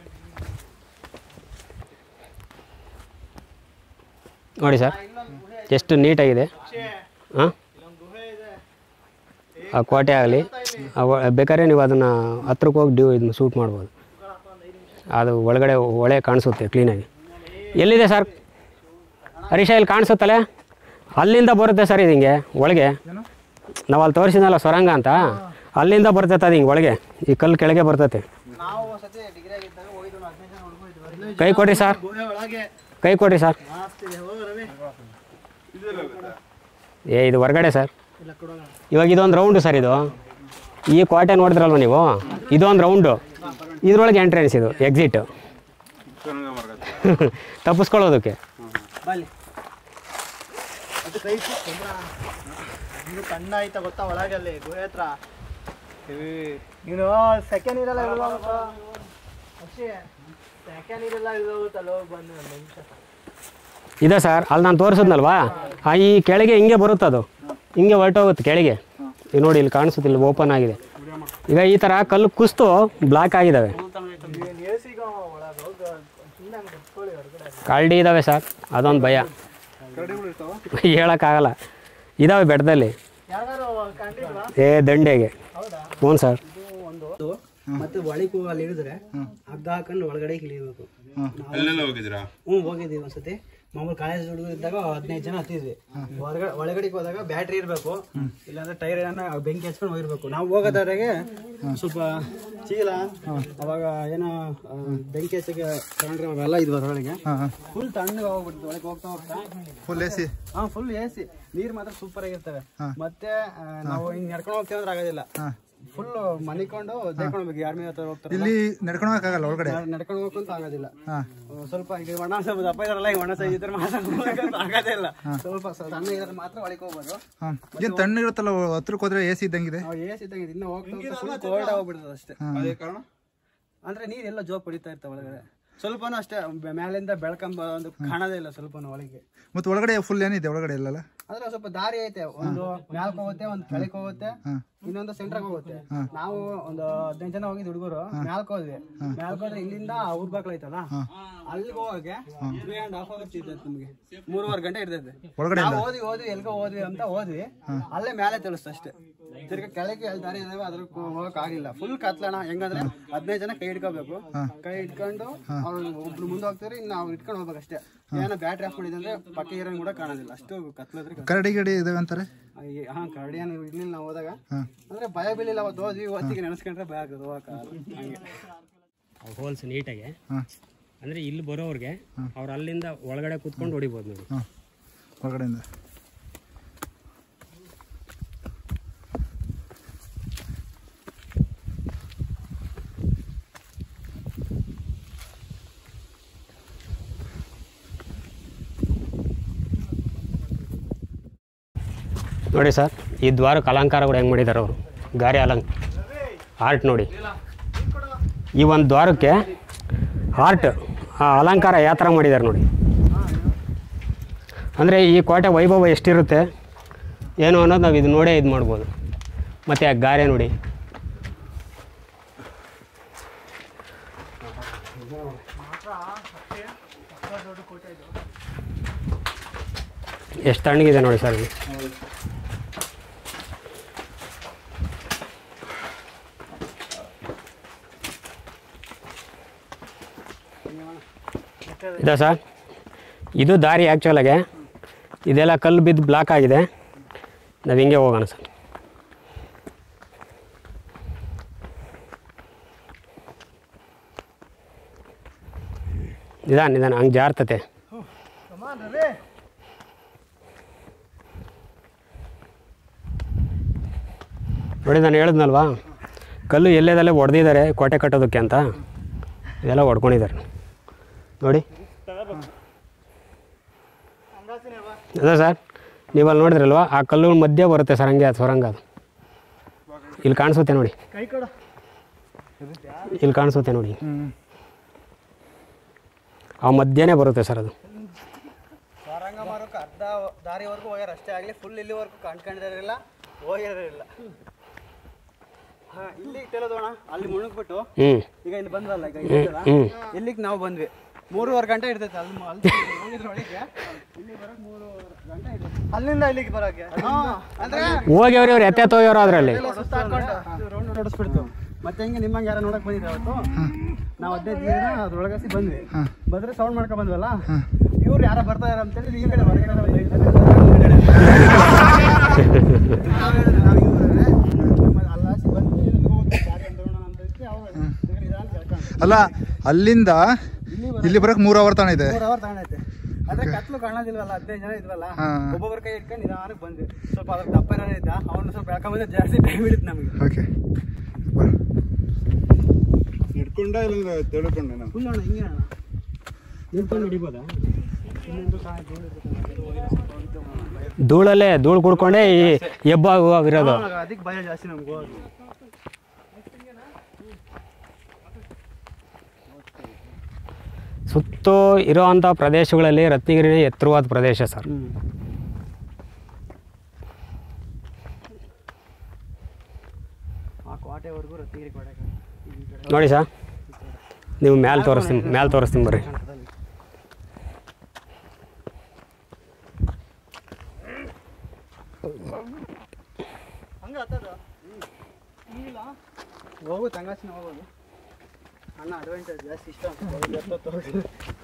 Speaker 3: ನೋಡಿ ಸರ್ ಎಷ್ಟು ನೀಟಾಗಿದೆ. ಹಾಂ, ಆ ಕೋಟೆ ಆಗಲಿ ಬೇಕಾದ್ರೆ ನೀವು ಅದನ್ನು ಹತ್ರಕ್ಕೆ ಹೋಗಿ ಡ್ಯೂ ಇದನ್ನ ಶೂಟ್ ಮಾಡ್ಬೋದು. ಅದು ಒಳಗಡೆ ಒಳೆ ಕಾಣಿಸುತ್ತೆ ಕ್ಲೀನಾಗಿ. ಎಲ್ಲಿದೆ ಸರ್ ಹರೀಶ? ಇಲ್ಲಿ ಕಾಣಿಸುತ್ತಲ್ಲ, ಅಲ್ಲಿಂದ ಬರುತ್ತೆ ಸರ್ ಇದು ಹಿಂಗೆ ಒಳಗೆ. ನಾವು ಅಲ್ಲಿ ತೋರಿಸಿದ್ನಲ್ಲ ಸ್ವರಂಗ ಅಂತ, ಅಲ್ಲಿಂದ ಬರ್ತೈತೆ ಅದು ಹಿಂಗೆ ಒಳಗೆ, ಈ ಕಲ್ಲು ಕೆಳಗೆ ಬರ್ತೈತೆ. ಕೈ ಕೊಡ್ರಿ ಸರ್, ಕೈ ಕೊಡ್ರಿ ಸರ್. ಏ ಇದು ಹೊರಗಡೆ ಸರ್. ಇವಾಗ ಇದೊಂದು ರೌಂಡು ಸರ್. ಇದು ಈ ಕೋಟೆ ನೋಡಿದ್ರಲ್ವ ನೀವು, ಇದೊಂದು ರೌಂಡು, ಇದ್ರೊಳಗೆ ಎಂಟ್ರೆನ್ಸ್, ಇದು ಎಕ್ಸಿಟ್ ತಪ್ಪಿಸ್ಕೊಳ್ಳೋದಕ್ಕೆ.
Speaker 5: ಕಣ್ಣ ಆಯ್ತಾ ಗೊತ್ತಾ ಒಳಗಲ್ಲಿ ಗುಹೆ ಹತ್ರ ನೀನು ಸೆಕೆಂಡ್ ಇರಲ್ಲ ಸೆಕೆಂಡ್ ಇರಲ್ಲ ಇರೋಗುತ್ತಲ್ಲ ಬಂದು ಒಂದು ನಿಮಿಷ
Speaker 3: ಇದೆ ಸರ್. ಅಲ್ಲಿ ನಾನು ತೋರಿಸಿದ್ನಲ್ವಾ, ಆ ಈ ಕೆಳಗೆ ಹಿಂಗೆ ಬರುತ್ತೆ, ಅದು ಹಿಂಗೆ ಹೊರಟೋಗುತ್ತೆ ಕೆಳಗೆ. ಈಗ ನೋಡಿ ಇಲ್ಲಿ ಕಾಣಿಸುತ್ತಿಲ್ಲ, ಓಪನ್ ಆಗಿದೆ. ಈಗ ಈ ಥರ ಕಲ್ಲು ಕುಸ್ತು ಬ್ಲಾಕ್ ಆಗಿದ್ದಾವೆ, ಕರಡಿ ಇದ್ದಾವೆ ಸರ್. ಅದೊಂದು ಭಯ, ಹೇಳೋಕ್ಕಾಗಲ್ಲ. ಇದ್ದಾವೆ ಬೆಟ್ಟದಲ್ಲಿ, ಏ ದಂಡೆಗೆ. ಹ್ಞೂ ಸರ್.
Speaker 5: ಮತ್ತೆ ಒಳಗೆ ಅಲ್ಲಿ ಇಳಿದ್ರೆ ಹಗ್ಗ ಹಾಕೊಂಡು ಒಳಗಡೆ ಇಳಿಬೇಕು.
Speaker 4: ಹೋಗಿದ್ರಾ?
Speaker 5: ಹ್ಞೂ ಹೋಗಿದ್ದೀವಿ ಒಂದ್ಸತಿ. ಮಾಮೂಲು ಕಾಲೇಜ್ ಹುಡುಗರು ಇದ್ದಾಗ ಹದಿನೈದು ಜನ ಹತ್ತಿದ್ವಿ. ಹೊರಗಡೆ ಒಳಗಡೆಗೆ ಹೋದಾಗ ಬ್ಯಾಟ್ರಿ ಇರಬೇಕು, ಇಲ್ಲಾಂದ್ರೆ ಟೈರ್ ಏನೋ ಬೆಂಕಿ ಹಚ್ಕೊಂಡು ಹೋಗಿರ್ಬೇಕು. ನಾವು ಹೋಗೋದಾಗೆ ಸ್ವಲ್ಪ ಚೀಲ ಅವಾಗ ಏನೋ ಬೆಂಕಿ ಹಚ್ಚಕ್ಕೆ ತಗೊಂಡ್ರೆ ಅವೆಲ್ಲ ಇದ್ವು ಅದರೊಳಗೆ. ಫುಲ್ ತಣ್ಣಗೆ ಹೋಗ್ಬಿಡ್ತು ಒಳಗೆ ಹೋಗ್ತಾ ಹೋಗ್ತಾ.
Speaker 4: Full A C?
Speaker 5: ಹಾ, ಫುಲ್ ಎ ಸಿ. ನೀರು ಮಾತ್ರ ಸೂಪರ್ ಆಗಿರ್ತವೆ. ಮತ್ತೆ ನಾವು ಹಿಂಗ್ ನಡ್ಕೊಂಡು ಹೋಗ್ತೀವಿ ಅಂದ್ರೆ ಆಗೋದಿಲ್ಲ, ಫುಲ್ ಮನಿಕೊಂಡು ದೇಕೊಂಡು ಹೋಗ್ಬೇಕು. ಯಾರ ಮೇಲೆ ಹೋಗ್ತಾರೆ,
Speaker 6: ಇಲ್ಲಿ ನಡ್ಕೊಂಡು ಹೋಗಕ್ಕಾಗಲ್ಲ, ಒಳಗಡೆ
Speaker 5: ನಡ್ಕೊಂಡು ಹೋಗಕ್ಕಂತ ಆಗೋದಿಲ್ಲ. ಸ್ವಲ್ಪ ಈಗ ಒಣ ಸ್ವಲ್ಪ ದಪ್ಪ ಇದಾರಲ್ಲ, ಈಗ ಒಣ ಸೈಜ್ ಇದ್ರೆ ಮಾತ್ರ ಆಗೋದೇ ಇಲ್ಲ. ಸ್ವಲ್ಪ ಸಣ್ಣ ಇದ್ರೆ ಮಾತ್ರ ಒಳಗೆ ಹೋಗ್ಬೋದು.
Speaker 6: ಏನ್ ತಣ್ಣಗಿರುತ್ತಲ್ಲ, ಹತ್ರಕ್ಕೆ ಹೋದ್ರೆ ಎ ಸಿ ಇದ್ದಂಗಿದೆ.
Speaker 5: ಎ ಸಿ ಇದ್ದಂಗಿದೆ. ಇನ್ನು ಹೋಗ್ತಾ ಫುಲ್ ಕೋಲ್ಡ್ ಆಗ್ಬಿಡ್ತದೆ ಅಷ್ಟೇ.
Speaker 4: ಅದೇ ಕಾರಣ
Speaker 5: ಅಂದ್ರೆ ನೀರೆಲ್ಲ ಜೋಕ್ ಹೊಡಿತಾ ಇರ್ತಾವ ಒಳಗಡೆ. ಸ್ವಲ್ಪನೂ ಅಷ್ಟೇ ಮೇಲಿಂದ ಬೆಳ್ಕಂಬ ಒಂದು ಕಾಣೋದೇ ಇಲ್ಲ ಸ್ವಲ್ಪನೂ ಒಳಗೆ.
Speaker 6: ಮತ್ತೆ ಒಳಗಡೆ ಫುಲ್ ಏನಿದೆ ಒಳಗಡೆ ಇಲ್ಲಲ್ಲ?
Speaker 5: ಅಂದ್ರೆ ಸ್ವಲ್ಪ ದಾರಿ ಐತೆ, ಒಂದು ಮ್ಯಾಲ್ಕ್ ಹೋಗುತ್ತೆ, ಒಂದು ಕೆಳಕ್ ಹೋಗುತ್ತೆ, ಇನ್ನೊಂದು ಸೆಂಟ್ರಾಗ ಹೋಗುತ್ತೆ. ನಾವು ಒಂದು ಹದಿನೈದು ಜನ ಹೋಗಿದ್ ಹುಡುಗರು ಮ್ಯಾಲ್ಕ್ ಹೋದ್ವಿ. ಮ್ಯಾಲ್ಕ್ ಹೋದ್ರೆ ಇಲ್ಲಿಂದ ಊರ್ ಬಾಕ್ಲ ಐತಲ್ಲ, ಅಲ್ಲಿಗೆ ಹೋಗಕ್ಕೆ ತ್ರೀ ಅಂಡ್ ಹಾಫ್ ಅವರ್ಸ್ ಇರ್ತೈತೆ ನಮ್ಗೆ. ಮೂರುವರೆ ಗಂಟೆ ಇರ್ತೈತೆ ಒಳಗಡೆ. ಹೋದ್ವಿ ಹೋದ್ವಿ ಎಲ್ಗೋ ಹೋದ್ವಿ ಅಂತ ಹೋದ್ವಿ, ಅಲ್ಲೇ ಮೇಲೆ ತಿಳಿಸ್ತು ಅಷ್ಟೇ. ತಿರ್ಗಾ ಕೆಳಗೆ ಅಲ್ಲಿ ದಾರಿ ಇದಾವೆ, ಅದ್ರ ಹೋಗಕ್ ಆಗಿಲ್ಲ. ಫುಲ್ ಕತ್ಲಣ. ಹೆಂಗಂದ್ರೆ ಹದಿನೈದು ಜನ ಕೈ ಹಿಡ್ಕೋಬೇಕು. ಕೈ ಹಿಡ್ಕೊಂಡು ಅವ್ರು ಒಬ್ರು ಮುಂದೆ ಹೋಗ್ತಾರೆ, ಇನ್ನು ಅವ್ರು ಇಟ್ಕೊಂಡು ಹೋಗ್ಬೇಕು ಅಷ್ಟೇ. ಏನೋ ಬ್ಯಾಟ್ರಿ ಆಫ್ ಮಾಡಿದ್ರೆ ಪಕ್ಕ ಇರೋನ್ ಕೂಡ ಕಾಣೋದಿಲ್ಲ, ಅಷ್ಟು ಕತ್ಲದ್ರೆ
Speaker 6: ಕರಡಿ ಗಿಡಿ ಇದಾವೆ ಅಂತಾರೆ.
Speaker 5: ಹಾ ಕರಡಿ ಏನು ಇರ್ಲಿಲ್ಲ ನಾವು ಹೋದಾಗ.
Speaker 6: ಹಾಂ
Speaker 5: ಅಂದ್ರೆ ಭಯ ಬೀಳಿಲ್ಲ ಅವತ್ತು ಹೋದ್ವಿ, ಹೊತ್ತಿಗೆ ನೆನೆಸ್ಕೊಂಡ್ರೆ ಭಯ ಆಗೋದು ಹೋಗಕ್ಕಾಗಲ್ಲ ಹಂಗೆ.
Speaker 3: ಹೋಲ್ಸ್ ನೀಟಾಗಿ
Speaker 6: ಹಾಂ
Speaker 3: ಅಂದರೆ ಇಲ್ಲಿ ಬರೋರಿಗೆ ಅವ್ರು ಅಲ್ಲಿಂದ ಒಳಗಡೆ ಕೂತ್ಕೊಂಡು ಹೊಡಿಬೋದು ನೋಡಿ.
Speaker 6: ಹಾಂ ಹೊರಗಡೆಯಿಂದ
Speaker 3: ನೋಡಿ ಸರ್, ಈ ದ್ವಾರಕ್ಕೆ ಅಲಂಕಾರಗಳು ಹೆಂಗೆ ಮಾಡಿದ್ದಾರೆ ಅವರು, ಗಾರೆ ಅಲಂಕ ಆರ್ಟ್ ನೋಡಿ. ಈ ಒಂದು ದ್ವಾರಕ್ಕೆ ಆರ್ಟ್ ಅಲಂಕಾರ ಯಾವ ಥರ ಮಾಡಿದ್ದಾರೆ ನೋಡಿ. ಅಂದರೆ ಈ ಕೋಟೆ ವೈಭವ ಎಷ್ಟಿರುತ್ತೆ ಏನು ಅನ್ನೋದು ನಾವು ಇದು ನೋಡೇ ಇದು ಮಾಡ್ಬೋದು. ಮತ್ತು ಆ ಗಾರೆ ನೋಡಿ, ಎಷ್ಟು ತಣ್ಣಗಿದೆ ನೋಡಿ ಸರ್ ಇದು. ಇದೆ ಸರ್, ಇದು ದಾರಿ ಆ್ಯಕ್ಚುಲಾಗೆ ಇದೆಲ್ಲ ಕಲ್ಲು ಬಿದ್ದು ಬ್ಲಾಕ್ ಆಗಿದೆ. ನಾವು ಹಿಂಗೆ ಹೋಗೋಣ ಸರ್. ನಿಧಾನ ನಿಧಾನ ಹಂಗೆ ಜಾರ್ತತೆ. ನೋಡಿ ನಾನು ಹೇಳಿದ್ನಲ್ವಾ, ಕಲ್ಲು ಎಲ್ಲೇದಲ್ಲೇ ಹೊಡೆದಿದ್ದಾರೆ ಕೋಟೆ ಕಟ್ಟೋದಕ್ಕೆ ಅಂತ, ಇದೆಲ್ಲ ಹೊಡ್ಕೊಂಡಿದ್ದಾರೆ ನೋಡಿ. ಅದೇ ಸರ್, ನೀವು ಅಲ್ಲಿ ನೋಡಿದ್ರಲ್ವ, ಆ ಕಲ್ಲು ಮಧ್ಯೆ ಬರುತ್ತೆ ಸರ್, ಹಂಗೆ ಅದು ಸೊರಂಗ. ಅದು ಇಲ್ಲಿ ಕಾಣಿಸುತ್ತೆ ನೋಡಿ, ಇಲ್ಲಿ ಕಾಣಿಸುತ್ತೆ ನೋಡಿ, ಆ ಮಧ್ಯೆನೇ ಬರುತ್ತೆ ಸರ್ ಅದು.
Speaker 5: ಸೊರಂಗ ಮಾರೋಕೆ ಅರ್ಧ ದಾರಿವರೆಗೂ ಹೋಗ್ಯಾರ ಅಷ್ಟೇ ಆಗಲಿ, ಫುಲ್ ಇಲ್ಲಿವರೆಗೂ ಕಂಡ್ಕೊಂಡಿರಲಿಲ್ಲ, ಹೋಗಿರಲಿಲ್ಲ. ಹಾಂ ಇಲ್ಲಿಗೆ ತೆಲೋದೋಣ, ಅಲ್ಲಿ ಮುಳುಗ್ಬಿಟ್ಟು
Speaker 3: ಹ್ಞೂ
Speaker 5: ಈಗ ಇಲ್ಲಿ ಬಂದ್ರಲ್ಲ, ಈಗ ಇಲ್ಲಿಂದ ಇಲ್ಲಿಗೆ ನಾವು ಬಂದ್ವಿ. ಮೂರುವರೆ ಗಂಟೆ ಇರ್ತೈತೆ ಅಲ್ಲಿ ಅಲ್ಲಿ ಹೋಗಿದ್ರೊಳಗೆ, ಇಲ್ಲಿ ಬರೋಕೆ ಮೂರುವರೆ ಗಂಟೆ ಇರ್ತೈತೆ, ಅಲ್ಲಿಂದ ಇಲ್ಲಿಗೆ ಬರೋಕ್ಕೆ. ಅಂದರೆ
Speaker 3: ಹೋಗ್ಯವ್ರಿ ಅವ್ರು ಎತ್ತೆ ಹೋಗ್ಯವ್ರು ಅದರಲ್ಲಿ
Speaker 5: ಸುತ್ತ ಹಾಕೊಂಡು ರೌಂಡ್ ನೋಡಿಸ್ಬಿಡ್ತು. ಮತ್ತೆ ಹೆಂಗೆ ನಿಮ್ಮಂಗೆ ಯಾರೋ ನೋಡಕ್ಕೆ ಬಂದಿದ್ರೆ ಅವತ್ತು ನಾವು ಹದಿನೈದು ದಿನ ಅದ್ರೊಳಗಸಿ ಬಂದ್ವಿ. ಬಂದರೆ ಸೌಂಡ್ ಮಾಡ್ಕೊಂಡು ಬಂದ್ವಲ್ಲ, ಇವ್ರು ಯಾರೋ ಬರ್ತಾ ಇದಾರೆ ಅಂತೇಳಿ ಈ ಕಡೆ ಹೊರಗಡೆ ಅಲ್ಲಾಸಿ ಬಂದು
Speaker 6: ಅಲ್ಲ, ಅಲ್ಲಿಂದ ಇಲ್ಲಿ ಬರೋಕೆ ಮೂರು ಅವರ್ ತಾನೇ ಇದೆ.
Speaker 5: ಮೂರು ಅವರ್ ತಗೊಂಡೈತೆ. ಅದೇ ಕತ್ಲು ಕಾಣೋದಿಲ್ವಲ್ಲ, ಹದಿನೈದು ಜನ ಇದ್ವಲ್ಲ, ಒಬ್ಬೊಬ್ಬರ ಕೈ ಇಟ್ಕೊಂಡು ನಿಧಾನಕ್ಕೆ ಬಂದ್ವಿ. ಸ್ವಲ್ಪ ಅದ್ರ ದಪ್ಪ ಏನಾರ ಇದ್ದ, ಅವನು ಸ್ವಲ್ಪ ಬೆಳ್ಕೊಂಬಂದ್ರೆ ಜಾಸ್ತಿ ಟೈಮ್ ಹಿಡಿತು ನಮಗೆ.
Speaker 6: ಓಕೆ
Speaker 4: ಹಿಡ್ಕೊಂಡ ಇಲ್ಲ ತಿಳ್ಕೊಂಡೆ ನಾವು
Speaker 5: ಫುಲ್ ಅಣ್ಣ ಹಿಂಗೆ ಅಣ್ಣ
Speaker 3: ನಿಂತ್ಕೊಂಡು ಹಿಡಿಬೋದಾ? ಧೂಳಲ್ಲೇ ಧೂಳು ಕುಡ್ಕೊಂಡೇ ಈ ಎಬ್ಬ ಇರೋದು.
Speaker 5: ಅದಕ್ಕೆ ಭಯ ಜಾಸ್ತಿ ನಮ್ಗೆ ಹೋಗೋದು.
Speaker 3: ಸುತ್ತ ಇರೋವಂಥ ಪ್ರದೇಶಗಳಲ್ಲಿ ರತ್ನಗಿರಿನೇ ಎತ್ತರವಾದ ಪ್ರದೇಶ ಸರ್.
Speaker 5: ಆ ಕೋಟೆವರೆಗೂ ರತ್ನಗಿರಿ ಕೋಟೆ
Speaker 3: ನೋಡಿ ಸರ್, ನೀವು ಮ್ಯಾಲೆ ತೋರಿಸ್ತೀನಿ ಮ್ಯಾಲೆ ತೋರಿಸ್ತೀನಿ ಬರ್ರಿ.
Speaker 5: ಹಂಗೆ ಹತ್ತದ ಇಲ್ಲ ಹೋಗು ತಂಗಾಸಿನ ಹೋಗೋದು. ಅಣ್ಣ ಅಡ್ವೆಂಚರ್ ಜಾಸ್ತಿ ಇಷ್ಟ ಅಂತ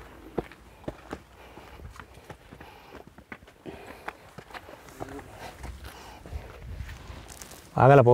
Speaker 3: ಆಗಲ್ಲಪ್ಪ.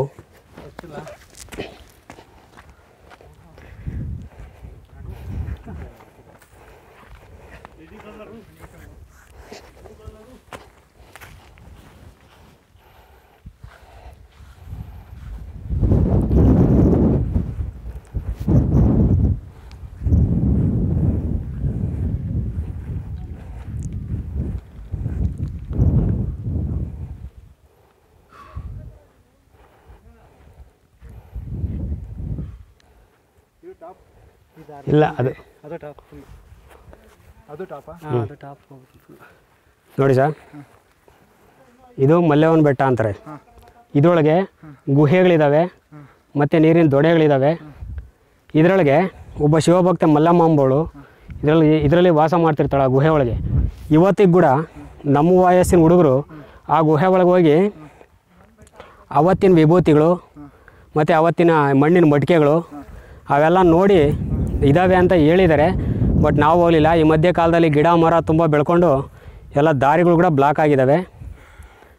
Speaker 3: ಇಲ್ಲ ಅದು
Speaker 5: ಅದು ಟಾಪ್ ಅದು ಟಾಪಾ ಅದು ಟಾಪ್
Speaker 3: ನೋಡಿ ಸರ್, ಇದು ಮಲ್ಲೇವನ ಬೆಟ್ಟ ಅಂತಾರೆ. ಇದರೊಳಗೆ ಗುಹೆಗಳಿದ್ದಾವೆ ಮತ್ತು ನೀರಿನ ದೊಡೆಗಳಿದ್ದಾವೆ. ಇದರೊಳಗೆ ಒಬ್ಬ ಶಿವಭಕ್ತ ಮಲ್ಲಮ್ಮ ಅಂಬೋಳು ಇದರಲ್ಲಿ ಇದರಲ್ಲಿ ವಾಸ ಮಾಡ್ತಿರ್ತಾಳೆ ಆ ಗುಹೆ ಒಳಗೆ. ಇವತ್ತಿಗೆ ಕೂಡ ನಮ್ಮ ವಯಸ್ಸಿನ ಹುಡುಗರು ಆ ಗುಹೆ ಒಳಗೆ ಹೋಗಿ ಅವತ್ತಿನ ವಿಭೂತಿಗಳು ಮತ್ತು ಅವತ್ತಿನ ಮಣ್ಣಿನ ಮಡಿಕೆಗಳು ಅವೆಲ್ಲ ನೋಡಿ ಇದ್ದಾವೆ ಅಂತ ಹೇಳಿದ್ದಾರೆ. ಬಟ್ ನಾವು ಹೋಗಲಿಲ್ಲ. ಈ ಮಧ್ಯ ಕಾಲದಲ್ಲಿ ಗಿಡ ಮರ ತುಂಬ ಬೆಳ್ಕೊಂಡು ಎಲ್ಲ ದಾರಿಗಳು ಕೂಡ ಬ್ಲಾಕ್ ಆಗಿದ್ದಾವೆ.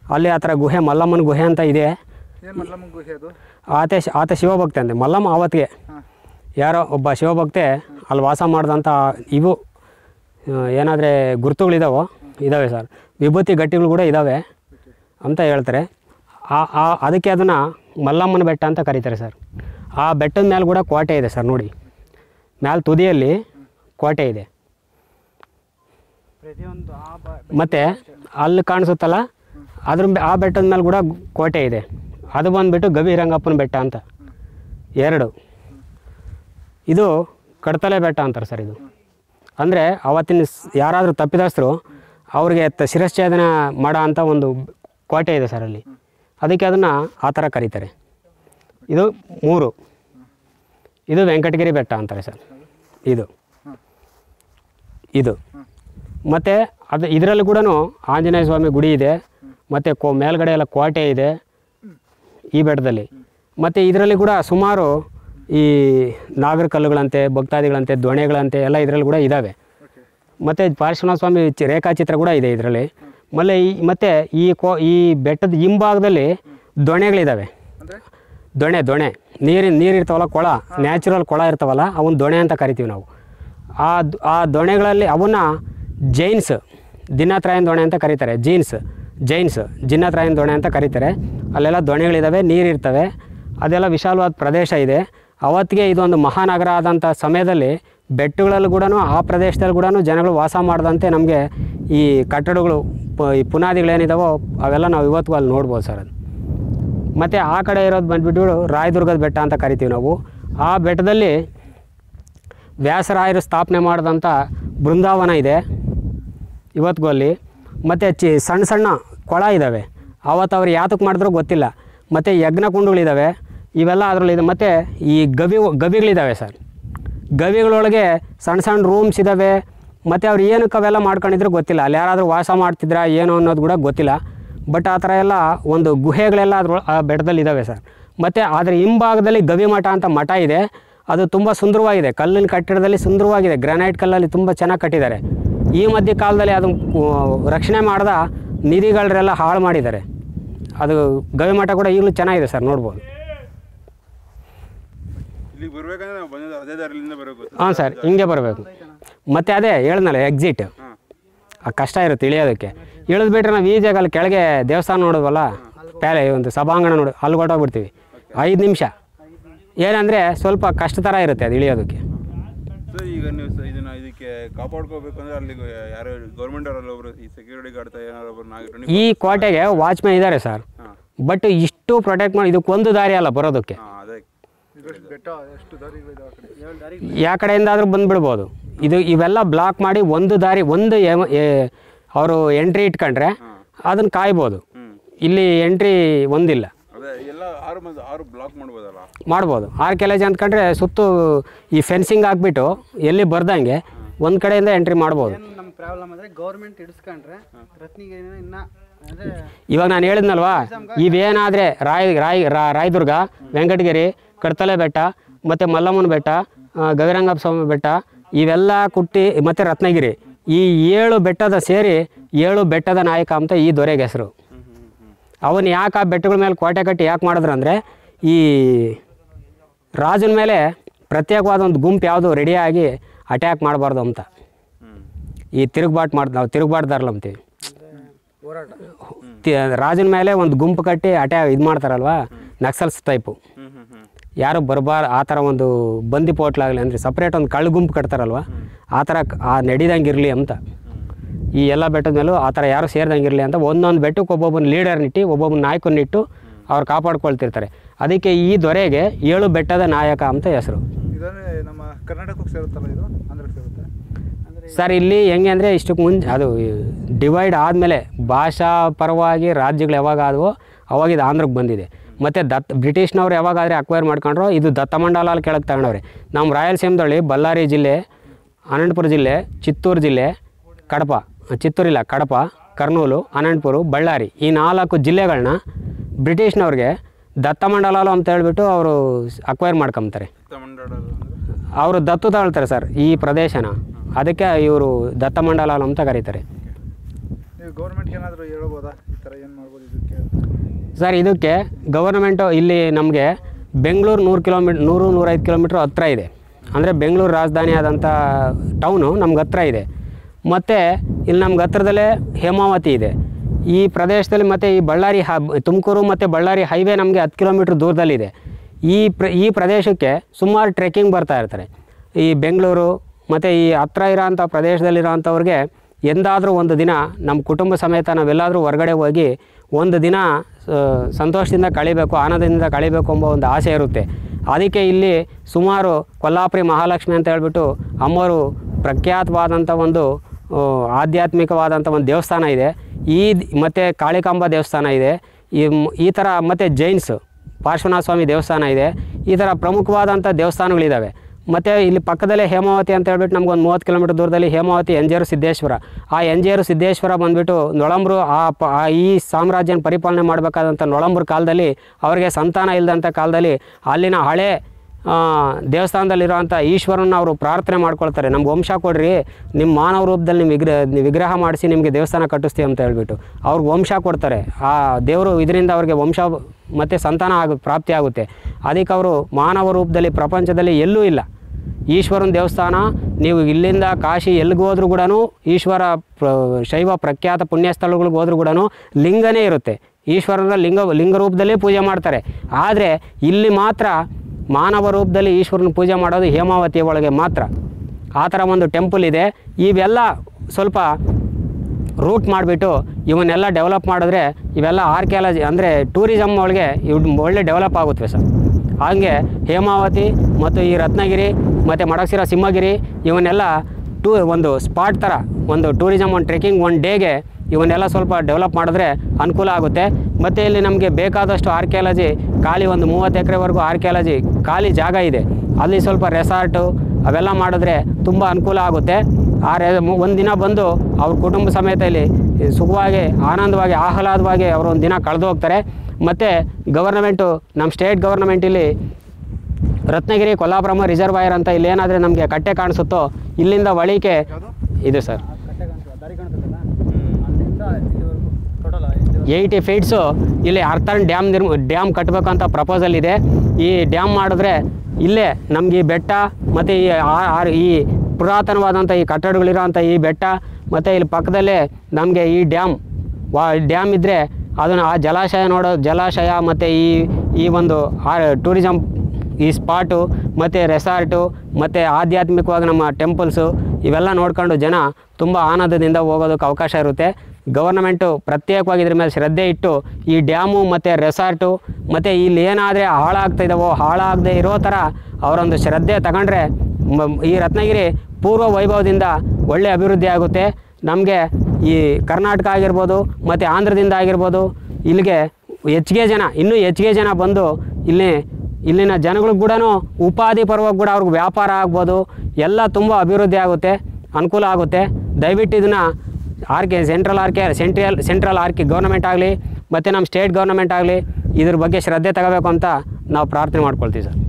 Speaker 3: ಅಲ್ಲಿ ಆ ಥರ ಗುಹೆ ಮಲ್ಲಮ್ಮನ ಗುಹೆ ಅಂತ ಇದೆ.
Speaker 6: ಏನು ಮಲ್ಲಮ್ಮ ಗುಹೆ ಅದು?
Speaker 3: ಆತ ಆತ ಶಿವಭಕ್ತೆ ಅಂತೆ. ಮಲ್ಲಮ್ಮ ಆವತ್ತಿಗೆ ಯಾರೋ ಒಬ್ಬ ಶಿವಭಕ್ತೆ ಅಲ್ಲಿ ವಾಸ ಮಾಡಿದಂಥ ಇವು ಏನಾದರೆ ಗುರುತುಗಳಿದಾವೋ ಇದ್ದಾವೆ ಸರ್, ವಿಭೂತಿ ಗಟ್ಟಿಗಳು ಕೂಡ ಇದ್ದಾವೆ ಅಂತ ಹೇಳ್ತಾರೆ. ಆ ಅದಕ್ಕೆ ಅದನ್ನು ಮಲ್ಲಮ್ಮನ ಬೆಟ್ಟ ಅಂತ ಕರೀತಾರೆ ಸರ್. ಆ ಬೆಟ್ಟದ ಮೇಲೆ ಕೂಡ ಕೋಟೆ ಇದೆ ಸರ್, ನೋಡಿ ಮ್ಯಾಲೆ ತುದಿಯಲ್ಲಿ ಕೋಟೆ ಇದೆ. ಮತ್ತು ಅಲ್ಲಿ ಕಾಣಿಸುತ್ತಲ್ಲ ಅದ್ರ ಆ ಬೆಟ್ಟದ ಮೇಲೆ ಕೂಡ ಕೋಟೆ ಇದೆ. ಅದು ಬಂದುಬಿಟ್ಟು ಗವಿರಂಗಪ್ಪನ ಬೆಟ್ಟ ಅಂತ ಎರಡು. ಇದು ಕಡ್ತಲೆ ಬೆಟ್ಟ ಅಂತಾರೆ ಸರ್. ಇದು ಅಂದರೆ ಅವತ್ತಿನ ಯಾರಾದರೂ ತಪ್ಪಿದಸ್ಥರು ಅವ್ರಿಗೆ ತ ಶಿರಶ್ಛೇದನ ಮಾಡೋ ಅಂಥ ಒಂದು ಕೋಟೆ ಇದೆ ಸರ್ ಅಲ್ಲಿ, ಅದಕ್ಕೆ ಅದನ್ನು ಆ ಥರ ಕರೀತಾರೆ. ಇದು ಮೂರು. ಇದು ವೆಂಕಟಗಿರಿ ಬೆಟ್ಟ ಅಂತಾರೆ ಸರ್. ಇದು ಇದು ಮತ್ತು ಅದು ಇದರಲ್ಲಿ ಕೂಡ ಆಂಜನೇಯ ಸ್ವಾಮಿ ಗುಡಿ ಇದೆ, ಮತ್ತು ಕೋ ಮೇಲ್ಗಡೆ ಎಲ್ಲ ಕೋಟೆ ಇದೆ ಈ ಬೆಟ್ಟದಲ್ಲಿ. ಮತ್ತು ಇದರಲ್ಲಿ ಕೂಡ ಸುಮಾರು ಈ ನಾಗರ ಕಲ್ಲುಗಳಂತೆ, ಭಕ್ತಾದಿಗಳಂತೆ, ದೊಣೆಗಳಂತೆ ಎಲ್ಲ ಇದರಲ್ಲಿ ಕೂಡ ಇದ್ದಾವೆ. ಮತ್ತು ಪಾರ್ಶ್ವನಾಥ ಸ್ವಾಮಿ ಚಿ ರೇಖಾಚಿತ್ರ ಕೂಡ ಇದೆ ಇದರಲ್ಲಿ. ಮಲ್ಲೆ ಈ ಮತ್ತು ಈ ಕೋ ಈ ಬೆಟ್ಟದ ಹಿಂಭಾಗದಲ್ಲಿ ದೊಣೆಗಳಿದ್ದಾವೆ. ದೊಣೆ ದೊಣೆ ನೀರಿನ ನೀರಿರ್ತಾವಲ್ಲ, ಕೊಳ, ನ್ಯಾಚುರಲ್ ಕೊಳ ಇರ್ತಾವಲ್ಲ, ಅವನ್ನ ದೊಣೆ ಅಂತ ಕರಿತೀವಿ ನಾವು. ಆ ಆ ದೊಣೆಗಳಲ್ಲಿ ಅವನ್ನ ಜೈನ್ಸ್ ದಿನತ್ರಾಯನ ದೊಣೆ ಅಂತ ಕರೀತಾರೆ. ಜೀನ್ಸ್ ಜೈನ್ಸ್ ಜಿನ್ನತ್ರಾಯನ ದೊಣೆ ಅಂತ ಕರೀತಾರೆ. ಅಲ್ಲೆಲ್ಲ ದೊಣೆಗಳಿದ್ದಾವೆ, ನೀರಿರ್ತವೆ, ಅದೆಲ್ಲ ವಿಶಾಲವಾದ ಪ್ರದೇಶ ಇದೆ. ಅವತ್ತಿಗೆ ಇದೊಂದು ಮಹಾನಗರ ಆದಂಥ ಸಮಯದಲ್ಲಿ ಬೆಟ್ಟಗಳಲ್ಲಿ ಕೂಡ ಆ ಪ್ರದೇಶದಲ್ಲಿ ಕೂಡ ಜನಗಳು ವಾಸ ಮಾಡಿದಂತೆ ನಮಗೆ ಈ ಕಟ್ಟಡಗಳು ಪ ಈ ಪುನಾದಿಗಳೇನಿದಾವೋ ಅವೆಲ್ಲ ನಾವು ಇವತ್ತಿಗೂ ಅಲ್ಲಿ ನೋಡ್ಬೋದು ಸರ್. ಅದು ಮತ್ತು ಆ ಕಡೆ ಇರೋದು ಬಂದುಬಿಟ್ಟು ರಾಯದುರ್ಗದ ಬೆಟ್ಟ ಅಂತ ಕರಿತೀವಿ ನಾವು. ಆ ಬೆಟ್ಟದಲ್ಲಿ ವ್ಯಾಸರಾಯರು ಸ್ಥಾಪನೆ ಮಾಡಿದಂಥ ಬೃಂದಾವನ ಇದೆ ಇವತ್ತಿಗೂ ಅಲ್ಲಿ. ಮತ್ತು ಚಿ ಸಣ್ಣ ಸಣ್ಣ ಕೊಳ ಇದ್ದಾವೆ, ಆವತ್ತು ಅವ್ರು ಯಾತಕ್ಕೆ ಮಾಡಿದ್ರೂ ಗೊತ್ತಿಲ್ಲ. ಮತ್ತು ಯಜ್ಞ ಕುಂಡಗಳಿದ್ದಾವೆ, ಇವೆಲ್ಲ ಅದರಲ್ಲಿದೆ. ಮತ್ತು ಈ ಗವಿ ಗವಿಗಳಿದ್ದಾವೆ ಸರ್. ಗವಿಗಳೊಳಗೆ ಸಣ್ಣ ಸಣ್ಣ ರೂಮ್ಸ್ ಇದ್ದಾವೆ. ಮತ್ತು ಅವ್ರು ಏನಕ್ಕೆ ಅವೆಲ್ಲ ಮಾಡ್ಕೊಂಡಿದ್ರು ಗೊತ್ತಿಲ್ಲ, ಅಲ್ಲಿ ಯಾರಾದರೂ ವಾಸ ಮಾಡ್ತಿದ್ರಾ ಏನೋ ಅನ್ನೋದು ಕೂಡ ಗೊತ್ತಿಲ್ಲ. ಬಟ್ ಆ ಥರ ಎಲ್ಲ ಒಂದು ಗುಹೆಗಳೆಲ್ಲ ಅದ್ರ ಆ ಬೆಟ್ಟದಲ್ಲಿ ಇದ್ದಾವೆ ಸರ್. ಮತ್ತು ಅದರ ಹಿಂಭಾಗದಲ್ಲಿ ಗವಿ ಮಠ ಅಂತ ಮಠ ಇದೆ. ಅದು ತುಂಬ ಸುಂದರವಾಗಿದೆ, ಕಲ್ಲಿನ ಕಟ್ಟಡದಲ್ಲಿ ಸುಂದರವಾಗಿದೆ, ಗ್ರಾನೈಟ್ ಕಲ್ಲಲ್ಲಿ ತುಂಬ ಚೆನ್ನಾಗಿ ಕಟ್ಟಿದ್ದಾರೆ. ಈ ಮಧ್ಯ ಕಾಲದಲ್ಲಿ ಅದು ರಕ್ಷಣೆ ಮಾಡಿದ ನಿಧಿಗಳರೆಲ್ಲ ಹಾಳು ಮಾಡಿದ್ದಾರೆ. ಅದು ಗವಿ ಮಠ ಕೂಡ ಈಗಲೂ ಚೆನ್ನಾಗಿದೆ ಸರ್, ನೋಡ್ಬೋದು. ಹಾಂ ಸರ್, ಹಿಂಗೆ ಬರಬೇಕು. ಮತ್ತು ಅದೇ ಹೇಳ್ದಲ್ಲ ಎಕ್ಸಿಟ್, ಆ ಕಷ್ಟ ಇರುತ್ತೆ ಇಳಿಯೋದಕ್ಕೆ. ಇಳಿದ್ಬಿಟ್ರೆ ನಾವು ಈಜಿಯಾಗಿ ಅಲ್ಲಿ ಕೆಳಗೆ ದೇವಸ್ಥಾನ ನೋಡೋದಲ್ಲ, ಪ್ಯಾಲೆ ಒಂದು ಸಭಾಂಗಣ ನೋಡಿ, ಅಲ್ಲಿ ಹೊಟ್ಟೋಗ್ಬಿಡ್ತೀವಿ. ಐದು ನಿಮಿಷ ಏನಂದರೆ ಸ್ವಲ್ಪ ಕಷ್ಟ ಥರ ಇರುತ್ತೆ ಅದು ಇಳಿಯೋದಕ್ಕೆ.
Speaker 4: ಈಗ ನೀವು ಇದನ್ನ ಇದಕ್ಕೆ ಕಾಪಾಡ್ಕೋಬೇಕಂದ್ರೆ ಅಲ್ಲಿ ಯಾರು ಗೌರ್ಮೆಂಟ್ ಅವರಲ್ಲಿ ಒಬ್ರು ಈ ಸೆಕ್ಯೂರಿಟಿ ಗಾರ್ಡ್ ಏನಾದ್ರು ಒಬ್ರು ನಾಗರಿಕ
Speaker 3: ಈ ಕೋಟೆಗೆ ವಾಚ್ಮ್ಯಾನ್ ಇದ್ದಾರೆ ಸರ್. ಬಟ್ ಇಷ್ಟು ಪ್ರೊಟೆಕ್ಟ್ ಮಾಡಿ ಇದಕ್ಕೊಂದು ದಾರಿ ಅಲ್ಲ ಬರೋದಕ್ಕೆ, ಯಾವ ಕಡೆಯಿಂದಾದ್ರೂ ಬಂದುಬಿಡ್ಬೋದು. ಇದು ಇವೆಲ್ಲ ಬ್ಲಾಕ್ ಮಾಡಿ ಒಂದು ದಾರಿ ಒಂದು ಅವರು ಎಂಟ್ರಿ ಇಟ್ಕೊಂಡ್ರೆ ಅದನ್ನು ಕಾಯ್ಬೋದು. ಇಲ್ಲಿ ಎಂಟ್ರಿ ಒಂದಿಲ್ಲ, ಮಾಡ್ಬೋದು. ಆರು ಕೆಲೇಜ್ ಅಂದ್ಕೊಂಡ್ರೆ ಸುತ್ತು ಈ ಫೆನ್ಸಿಂಗ್ ಹಾಕ್ಬಿಟ್ಟು ಎಲ್ಲಿ ಬರ್ದಂಗೆ ಒಂದು ಕಡೆಯಿಂದ ಎಂಟ್ರಿ ಮಾಡ್ಬೋದು. ಇವಾಗ ನಾನು ಹೇಳಿದ್ನಲ್ವಾ, ಇವೇನಾದರೆ ರಾಯ್ ರಾಯ್ ರಾಯದುರ್ಗ, ವೆಂಕಟಗಿರಿ, ಕಡ್ತಲೆ ಬೆಟ್ಟ, ಮತ್ತು ಮಲ್ಲಮ್ಮನ ಬೆಟ್ಟ, ಗವಿರಂಗಪ್ಪ ಸ್ವಾಮಿ ಬೆಟ್ಟ, ಇವೆಲ್ಲ ಕುಟ್ಟಿ ಮತ್ತು ರತ್ನಗಿರಿ, ಈ ಏಳು ಬೆಟ್ಟದ ಸೇರಿ ಏಳು ಬೆಟ್ಟದ ನಾಯಕ ಅಂತ ಈ ದೊರೆಗೆ ಹೆಸರು. ಅವನು ಯಾಕೆ ಆ ಬೆಟ್ಟಗಳ ಮೇಲೆ ಕೋಟೆ ಕಟ್ಟಿ ಯಾಕೆ ಮಾಡಿದ್ರು ಅಂದರೆ, ಈ ರಾಜನ ಮೇಲೆ ಪ್ರತ್ಯೇಕವಾದ ಒಂದು ಗುಂಪು ಯಾವುದು ರೆಡಿಯಾಗಿ ಅಟ್ಯಾಕ್ ಮಾಡಬಾರ್ದು ಅಂತ. ಈ ತಿರುಗ್ಬಾಟ್ ಮಾಡಿ ನಾವು ತಿರುಗ್ಬಾಟ್ದಾರಲ್ಲ ಅಂತೀವಿ, ರಾಜನ ಮೇಲೆ ಒಂದು ಗುಂಪು ಕಟ್ಟಿ ಅಟ್ಯಾಕ್ ಇದು ಮಾಡ್ತಾರಲ್ವ, ನಕ್ಸಲ್ಸ್ ಟೈಪು, ಯಾರು ಬರಬಾರ ಆ ಥರ ಒಂದು ಬಂದಿ ಪೋಟ್ಲಾಗಲಿ ಅಂದರೆ ಸಪ್ರೇಟ್ ಒಂದು ಕಳ್ಳ ಗುಂಪು ಕಟ್ತಾರಲ್ವ, ಆ ಥರ ಆ ನಡಿದಂಗೆ ಇರಲಿ ಅಂತ. ಈ ಎಲ್ಲ ಬೆಟ್ಟದ ಮೇಲೂ ಆ ಥರ ಯಾರು ಸೇರಿದಂಗಿರಲಿ ಅಂತ ಒಂದೊಂದು ಬೆಟ್ಟಕ್ಕೆ ಒಬ್ಬೊಬ್ಬನ ಲೀಡರ್ನಿಟ್ಟು ಒಬ್ಬೊಬ್ಬನ ನಾಯಕನಿಟ್ಟು ಅವ್ರು ಕಾಪಾಡ್ಕೊಳ್ತಿರ್ತಾರೆ. ಅದಕ್ಕೆ ಈ ದೊರೆಗೆ ಏಳು ಬೆಟ್ಟದ ನಾಯಕ ಅಂತ ಹೆಸರು.
Speaker 6: ನಮ್ಮ ಕರ್ನಾಟಕಕ್ಕೆ ಸೇರುತ್ತಲ್ಲ ಇದು, ಆಂಧ್ರಕ್ಕೆ ಸೇರುತ್ತೆ
Speaker 3: ಸರ್. ಇಲ್ಲಿ ಹೆಂಗೆ ಅಂದರೆ ಇಷ್ಟಕ್ಕೆ ಮುಂಚೆ ಅದು ಡಿವೈಡ್ ಆದಮೇಲೆ ಭಾಷಾ ಪರವಾಗಿ ರಾಜ್ಯಗಳು ಯಾವಾಗ ಆದವೋ ಅವಾಗ ಇದು ಆಂಧ್ರಕ್ಕೆ ಬಂದಿದೆ. ಮತ್ತು ದತ್ ಬ್ರಿಟಿಷ್ನವ್ರು ಯಾವಾಗಾದರೆ ಅಕ್ವೈರ್ ಮಾಡ್ಕೊಂಡ್ರು ಇದು ದತ್ತಮಂಡಲ ಅಲ್ಲಿ ಕೆಳಗೆ ತಗೊಂಡವ್ರೆ. ನಮ್ಮ ರಾಯಲಸೀಮದಲ್ಲಿ ಬಳ್ಳಾರಿ ಜಿಲ್ಲೆ, ಅನಂತಪುರ ಜಿಲ್ಲೆ, ಚಿತ್ತೂರು ಜಿಲ್ಲೆ, ಕಡಪ ಚಿತ್ತೂರಿಲ್ಲ ಕಡಪ, ಕರ್ನೂಲು, ಅನಂತಪುರ, ಬಳ್ಳಾರಿ, ಈ ನಾಲ್ಕು ಜಿಲ್ಲೆಗಳನ್ನ ಬ್ರಿಟಿಷ್ನವ್ರಿಗೆ ದತ್ತಮಂಡಲ ಅಂತ ಹೇಳ್ಬಿಟ್ಟು ಅವರು ಅಕ್ವೈರ್ ಮಾಡ್ಕೊಂತಾರೆ. ಅವರು ದತ್ತು ತಗೊಳ್ತಾರೆ ಸರ್ ಈ ಪ್ರದೇಶನ, ಅದಕ್ಕೆ ಇವರು ದತ್ತಮಂಡಲ ಅಂತ ಕರೀತಾರೆ.
Speaker 6: ನೀವು ಗೌರ್ಮೆಂಟ್ಗೆ ಏನಾದರೂ ಹೇಳ್ಬೋದಾ ಈ ಥರ ಏನು ಮಾಡ್ಬೋದು ಇದಕ್ಕೆ?
Speaker 3: ಸರ್ ಇದಕ್ಕೆ ಗವರ್ನಮೆಂಟು ಇಲ್ಲಿ ನಮಗೆ ಬೆಂಗಳೂರು ನೂರು ಕಿಲೋಮೀಟ್ರ್ ನೂರು ನೂರೈದು ಕಿಲೋಮೀಟ್ರ್ ಹತ್ತಿರ ಇದೆ. ಅಂದರೆ ಬೆಂಗಳೂರು ರಾಜಧಾನಿ ಆದಂಥ ಟೌನು ನಮ್ಗೆ ಹತ್ತಿರ ಇದೆ. ಮತ್ತು ಇಲ್ಲಿ ನಮ್ಗೆ ಹತ್ರದಲ್ಲೇ ಹೇಮಾವತಿ ಇದೆ ಈ ಪ್ರದೇಶದಲ್ಲಿ. ಮತ್ತು ಈ ಬಳ್ಳಾರಿ ಹ ತುಮಕೂರು ಮತ್ತು ಬಳ್ಳಾರಿ ಹೈವೇ ನಮಗೆ ಹತ್ತು ಕಿಲೋಮೀಟ್ರ್ ದೂರದಲ್ಲಿದೆ. ಈ ಪ್ರ ಈ ಪ್ರದೇಶಕ್ಕೆ ಸುಮಾರು ಟ್ರೆಕ್ಕಿಂಗ್ ಬರ್ತಾ ಇರ್ತಾರೆ. ಈ ಬೆಂಗಳೂರು ಮತ್ತು ಈ ಹತ್ತಿರ ಇರೋಂಥ ಪ್ರದೇಶದಲ್ಲಿರೋಂಥವ್ರಿಗೆ ಎಂದಾದರೂ ಒಂದು ದಿನ ನಮ್ಮ ಕುಟುಂಬ ಸಮೇತ ನಾವೆಲ್ಲಾದರೂ ಹೊರಗಡೆ ಹೋಗಿ ಒಂದು ದಿನ ಸಂತೋಷದಿಂದ ಕಳಿಬೇಕು, ಆನಂದದಿಂದ ಕಳಿಬೇಕು ಎಂಬ ಒಂದು ಆಸೆ ಇರುತ್ತೆ. ಅದಕ್ಕೆ ಇಲ್ಲಿ ಸುಮಾರು ಕೊಲ್ಲಾಪುರಿ ಮಹಾಲಕ್ಷ್ಮಿ ಅಂತ ಹೇಳ್ಬಿಟ್ಟು ಅಮ್ಮವರು ಪ್ರಖ್ಯಾತವಾದಂಥ ಒಂದು ಆಧ್ಯಾತ್ಮಿಕವಾದಂಥ ಒಂದು ದೇವಸ್ಥಾನ ಇದೆ. ಈ ಮತ್ತು ಕಾಳಿಕಾಂಬ ದೇವಸ್ಥಾನ ಇದೆ. ಈ ಈ ಥರ ಮತ್ತು ಜೈನ್ಸ್ ಪಾರ್ಶ್ವನಾಥ ಸ್ವಾಮಿ ದೇವಸ್ಥಾನ ಇದೆ. ಈ ಥರ ಪ್ರಮುಖವಾದಂಥ ದೇವಸ್ಥಾನಗಳಿದ್ದಾವೆ. ಮತ್ತು ಇಲ್ಲಿ ಪಕ್ಕದಲ್ಲೇ ಹೇಮಾವತಿ ಅಂತ ಹೇಳ್ಬಿಟ್ಟು ನಮ್ಗೊಂದು ಮೂವತ್ತು ಕಿಲೋಮೀಟ್ರ್ ದೂರದಲ್ಲಿ ಹೇಮಾವತಿ ಎಂಜೇರು ಸಿದ್ದೇಶ್ವರ. ಆ ಎಂಜೇರು ಸಿದ್ದೇಶ್ವರ ಬಂದುಬಿಟ್ಟು ನೊಳಂಬರು ಆ ಪ ಈ ಸಾಮ್ರಾಜ್ಯನ ಪರಿಪಾಲನೆ ಮಾಡಬೇಕಾದಂಥ ನೊಳಂಬರ ಕಾಲದಲ್ಲಿ ಅವರಿಗೆ ಸಂತಾನ ಇಲ್ಲದಂಥ ಕಾಲದಲ್ಲಿ ಅಲ್ಲಿನ ಹಳೆ ದೇವಸ್ಥಾನದಲ್ಲಿರೋಂಥ ಈಶ್ವರನ ಅವರು ಪ್ರಾರ್ಥನೆ ಮಾಡ್ಕೊಳ್ತಾರೆ, ನಮ್ಗೆ ವಂಶ ಕೊಡ್ರಿ, ನಿಮ್ಮ ಮಾನವ ರೂಪದಲ್ಲಿ ನಿಮ್ಮ ವಿಗ್ರಹ ವಿಗ್ರಹ ಮಾಡಿಸಿ ನಿಮಗೆ ದೇವಸ್ಥಾನ ಕಟ್ಟಿಸ್ತೀವಿ ಅಂತ ಹೇಳ್ಬಿಟ್ಟು ಅವ್ರಿಗೆ ವಂಶ ಕೊಡ್ತಾರೆ. ಆ ದೇವರು ಇದರಿಂದ ಅವ್ರಿಗೆ ವಂಶ ಮತ್ತು ಸಂತಾನ ಆಗ ಪ್ರಾಪ್ತಿ ಆಗುತ್ತೆ. ಅದಕ್ಕೆ ಅವರು ಮಾನವ ರೂಪದಲ್ಲಿ ಪ್ರಪಂಚದಲ್ಲಿ ಎಲ್ಲೂ ಇಲ್ಲ ಈಶ್ವರನ ದೇವಸ್ಥಾನ. ನೀವು ಇಲ್ಲಿಂದ ಕಾಶಿ ಎಲ್ಲಿಗೆ ಹೋದ್ರೂ ಕೂಡ ಈಶ್ವರ ಪ್ರ ಶೈವ ಪ್ರಖ್ಯಾತ ಪುಣ್ಯ ಸ್ಥಳಗಳಿಗೆ ಹೋದ್ರೂ ಕೂಡ ಲಿಂಗನೇ ಇರುತ್ತೆ. ಈಶ್ವರನ ಲಿಂಗ ಲಿಂಗ ರೂಪದಲ್ಲೇ ಪೂಜೆ ಮಾಡ್ತಾರೆ. ಆದರೆ ಇಲ್ಲಿ ಮಾತ್ರ ಮಾನವ ರೂಪದಲ್ಲಿ ಈಶ್ವರನ ಪೂಜೆ ಮಾಡೋದು ಹೇಮಾವತಿ ಒಳಗೆ ಮಾತ್ರ. ಆ ಥರ ಒಂದು ಟೆಂಪಲ್ ಇದೆ. ಇವೆಲ್ಲ ಸ್ವಲ್ಪ ರೂಟ್ ಮಾಡಿಬಿಟ್ಟು ಇವನ್ನೆಲ್ಲ ಡೆವಲಪ್ ಮಾಡಿದ್ರೆ ಇವೆಲ್ಲ ಆರ್ಕಿಯಾಲಜಿ ಅಂದರೆ ಟೂರಿಸಮ್ ಒಳಗೆ ಇವು ಒಳ್ಳೆ ಡೆವಲಪ್ ಆಗುತ್ತವೆ ಸರ್. ಹಾಗೆ ಹೇಮಾವತಿ ಮತ್ತು ಈ ರತ್ನಗಿರಿ ಮತ್ತು ಮಡಕ್ಸಿರ ಸಿಂಹಗಿರಿ ಇವನ್ನೆಲ್ಲ ಟೂ ಒಂದು ಸ್ಪಾಟ್ ಥರ ಒಂದು ಟೂರಿಸಮ್ ಒಂದು ಟ್ರೆಕ್ಕಿಂಗ್ ಒನ್ ಡೇಗೆ ಇವನ್ನೆಲ್ಲ ಸ್ವಲ್ಪ ಡೆವಲಪ್ ಮಾಡಿದ್ರೆ ಅನುಕೂಲ ಆಗುತ್ತೆ. ಮತ್ತು ಇಲ್ಲಿ ನಮಗೆ ಬೇಕಾದಷ್ಟು ಆರ್ಕಿಯಾಲಜಿ ಖಾಲಿ ಒಂದು ಮೂವತ್ತು ಎಕರೆವರೆಗೂ ಆರ್ಕಿಯಾಲಜಿ ಖಾಲಿ ಜಾಗ ಇದೆ. ಅಲ್ಲಿ ಸ್ವಲ್ಪ ರೆಸಾರ್ಟು ಅವೆಲ್ಲ ಮಾಡಿದ್ರೆ ತುಂಬ ಅನುಕೂಲ ಆಗುತ್ತೆ. ಆ ರೆ ಒಂದಿನ ಬಂದು ಅವ್ರ ಕುಟುಂಬ ಸಮೇತ ಇಲ್ಲಿ ಸುಖವಾಗಿ ಆನಂದವಾಗಿ ಆಹ್ಲಾದವಾಗಿ ಅವರು ಒಂದು ದಿನ ಕಳೆದು ಹೋಗ್ತಾರೆ. ಮತ್ತು ಗವರ್ನಮೆಂಟು ನಮ್ಮ ಸ್ಟೇಟ್ ಗವರ್ನಮೆಂಟ್ ಇಲ್ಲಿ ರತ್ನಗಿರಿ ಕೊಲ್ಲಾಪುರಮ್ಮ ರಿಸರ್ವಾಯರ್ ಅಂತ ಇಲ್ಲಿ ಏನಾದರೆ ನಮಗೆ ಕಟ್ಟೆ ಕಾಣಿಸುತ್ತೋ ಇಲ್ಲಿಂದ ಒಳಿಕೆ ಇದು ಸರ್ ಏಯ್ಟಿ ಫೀಟ್ಸು ಇಲ್ಲಿ ಅರ್ಥನ್ ಡ್ಯಾಮ್ ನಿರ್ಮ ಡ್ಯಾಮ್ ಕಟ್ಟಬೇಕಂತ ಪ್ರಪೋಸಲ್ ಇದೆ. ಈ ಡ್ಯಾಮ್ ಮಾಡಿದ್ರೆ ಇಲ್ಲೇ ನಮಗೆ ಈ ಬೆಟ್ಟ ಮತ್ತು ಈ ಈ ಪುರಾತನವಾದಂಥ ಈ ಕಟ್ಟಡಗಳಿರೋಂಥ ಈ ಬೆಟ್ಟ ಮತ್ತು ಇಲ್ಲಿ ಪಕ್ಕದಲ್ಲೇ ನಮಗೆ ಈ ಡ್ಯಾಮ್ ವಾ ಡ್ಯಾಮ್ ಇದ್ದರೆ ಅದನ್ನು ಆ ಜಲಾಶಯ ನೋಡೋ ಜಲಾಶಯ ಮತ್ತು ಈ ಈ ಒಂದು ಟೂರಿಸಮ್ ಈ ಸ್ಪಾಟು ಮತ್ತು ರೆಸಾರ್ಟು ಮತ್ತು ಆಧ್ಯಾತ್ಮಿಕವಾಗಿ ನಮ್ಮ ಟೆಂಪಲ್ಸು ಇವೆಲ್ಲ ನೋಡ್ಕೊಂಡು ಜನ ತುಂಬ ಆನಂದದಿಂದ ಹೋಗೋದಕ್ಕೆ ಅವಕಾಶ ಇರುತ್ತೆ. ಗವರ್ನಮೆಂಟು ಪ್ರತ್ಯೇಕವಾಗಿ ಇದ್ರ ಮೇಲೆ ಶ್ರದ್ಧೆ ಇಟ್ಟು ಈ ಡ್ಯಾಮು ಮತ್ತು ರೆಸಾರ್ಟು ಮತ್ತು ಇಲ್ಲಿ ಏನಾದರೆ ಹಾಳಾಗ್ತಾಯಿದ್ದಾವೋ ಹಾಳಾಗದೇ ಇರೋ ಥರ ಅವರೊಂದು ಶ್ರದ್ಧೆ ತಗೊಂಡ್ರೆ ಈ ರತ್ನಗಿರಿ ಪೂರ್ವ ವೈಭವದಿಂದ ಒಳ್ಳೆ ಅಭಿವೃದ್ಧಿ ಆಗುತ್ತೆ. ನಮಗೆ ಈ ಕರ್ನಾಟಕ ಆಗಿರ್ಬೋದು ಮತ್ತು ಆಂಧ್ರದಿಂದ ಆಗಿರ್ಬೋದು ಇಲ್ಲಿಗೆ ಹೆಚ್ಚಿಗೆ ಜನ ಇನ್ನೂ ಹೆಚ್ಚಿಗೆ ಜನ ಬಂದು ಇಲ್ಲಿ ಇಲ್ಲಿನ ಜನಗಳಿಗೆ ಕೂಡ ಉಪಾಧಿ ಪರವಾಗಿ ಕೂಡ ಅವ್ರಿಗೆ ವ್ಯಾಪಾರ ಆಗ್ಬೋದು, ಎಲ್ಲ ತುಂಬ ಅಭಿವೃದ್ಧಿ ಆಗುತ್ತೆ, ಅನುಕೂಲ ಆಗುತ್ತೆ. ದಯವಿಟ್ಟು ಇದನ್ನು R K central R K central central R K government ಆಗಲಿ ಮತ್ತು ನಮ್ಮ ಸ್ಟೇಟ್ ಗೌರ್ಮೆಂಟ್ ಆಗಲಿ ಇದ್ರ ಬಗ್ಗೆ ಶ್ರದ್ಧೆ ತಗೋಬೇಕು ಅಂತ ನಾವು ಪ್ರಾರ್ಥನೆ ಮಾಡ್ಕೊಳ್ತೀವಿ ಸರ್.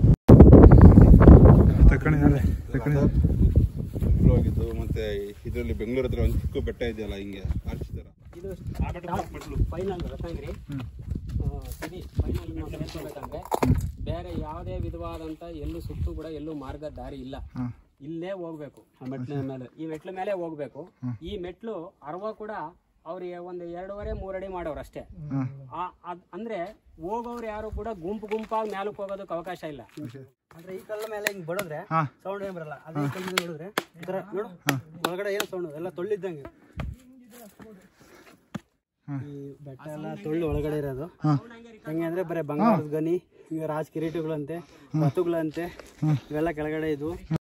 Speaker 4: ಆಗಿದ್ದು ಮತ್ತೆ ಇದರಲ್ಲಿ ಬೆಂಗಳೂರು ಹತ್ರ ಒಂದು ಚಿಕ್ಕ ಬೆಟ್ಟ ಇದೆಯಲ್ಲ ಹಿಂಗೆ ಆರ್ಚ್ ಥರ
Speaker 3: ಇದು ಫೈನಲ್ ರತ್ನಗಿರಿ ಸಿಡಿ ಫೈನಲ್ ನಾವು ಸೇರ್ಕೋಬೇಕಂದ್ರೆ ಬೇರೆ ಯಾವುದೇ ವಿಧವಾದಂಥ ಎಲ್ಲೂ ಸುತ್ತು ಕೂಡ ಎಲ್ಲೂ ಮಾರ್ಗ ದಾರಿ ಇಲ್ಲ. ಇಲ್ಲೇ ಹೋಗ್ಬೇಕು. ಆ ಮೆಟ್ಲಿನ ಮೇಲೆ ಈ ಮೆಟ್ಲ ಮೇಲೆ ಹೋಗ್ಬೇಕು. ಈ ಮೆಟ್ಲು ಅರ್ವ ಕೂಡ ಅವ್ರಿಗೆ ಒಂದು ಎರಡೂವರೆ ಮೂರಡಿ ಮಾಡೋರು ಅಷ್ಟೇ. ಅಂದ್ರೆ ಹೋಗೋರು ಯಾರು ಕೂಡ ಗುಂಪು ಗುಂಪಾಗಿ ಮ್ಯಾಲಕ್ಕೆ ಹೋಗೋದಕ್ಕೆ ಅವಕಾಶ ಇಲ್ಲ.
Speaker 5: ಅಂದ್ರೆ ಈ ಕಲ್ಲ ಮೇಲೆ ಹಿಂಗ್ ಬಡದ್ರೆ ಸೌಂಡ್ ಏನ್ ಬರಲ್ಲ. ಅದೇ ಕಲ್ಲಿಂದ ನೋಡಿದ್ರೆ ಈ ತರ ನೋಡು ಒಳಗಡೆ ಏನೋ ಸೌಂಡ್ ಎಲ್ಲ ತೊಳ್ಳಿದ್ದಂಗೆ. ಈ ಬೆಟ್ಟ ಎಲ್ಲ ತೊಳ್ಳು ಒಳಗಡೆ ಇರೋದು ಹೆಂಗೆ ಅಂದ್ರೆ ಬರೀ ಬಂಗಾರದ ಗನಿ, ಈಗ ರಾಜ್ ಕಿರೀಟಗಳಂತೆ, ರಥಗಳಂತೆ ಇವೆಲ್ಲ ಕೆಳಗಡೆ ಇದ್ವು.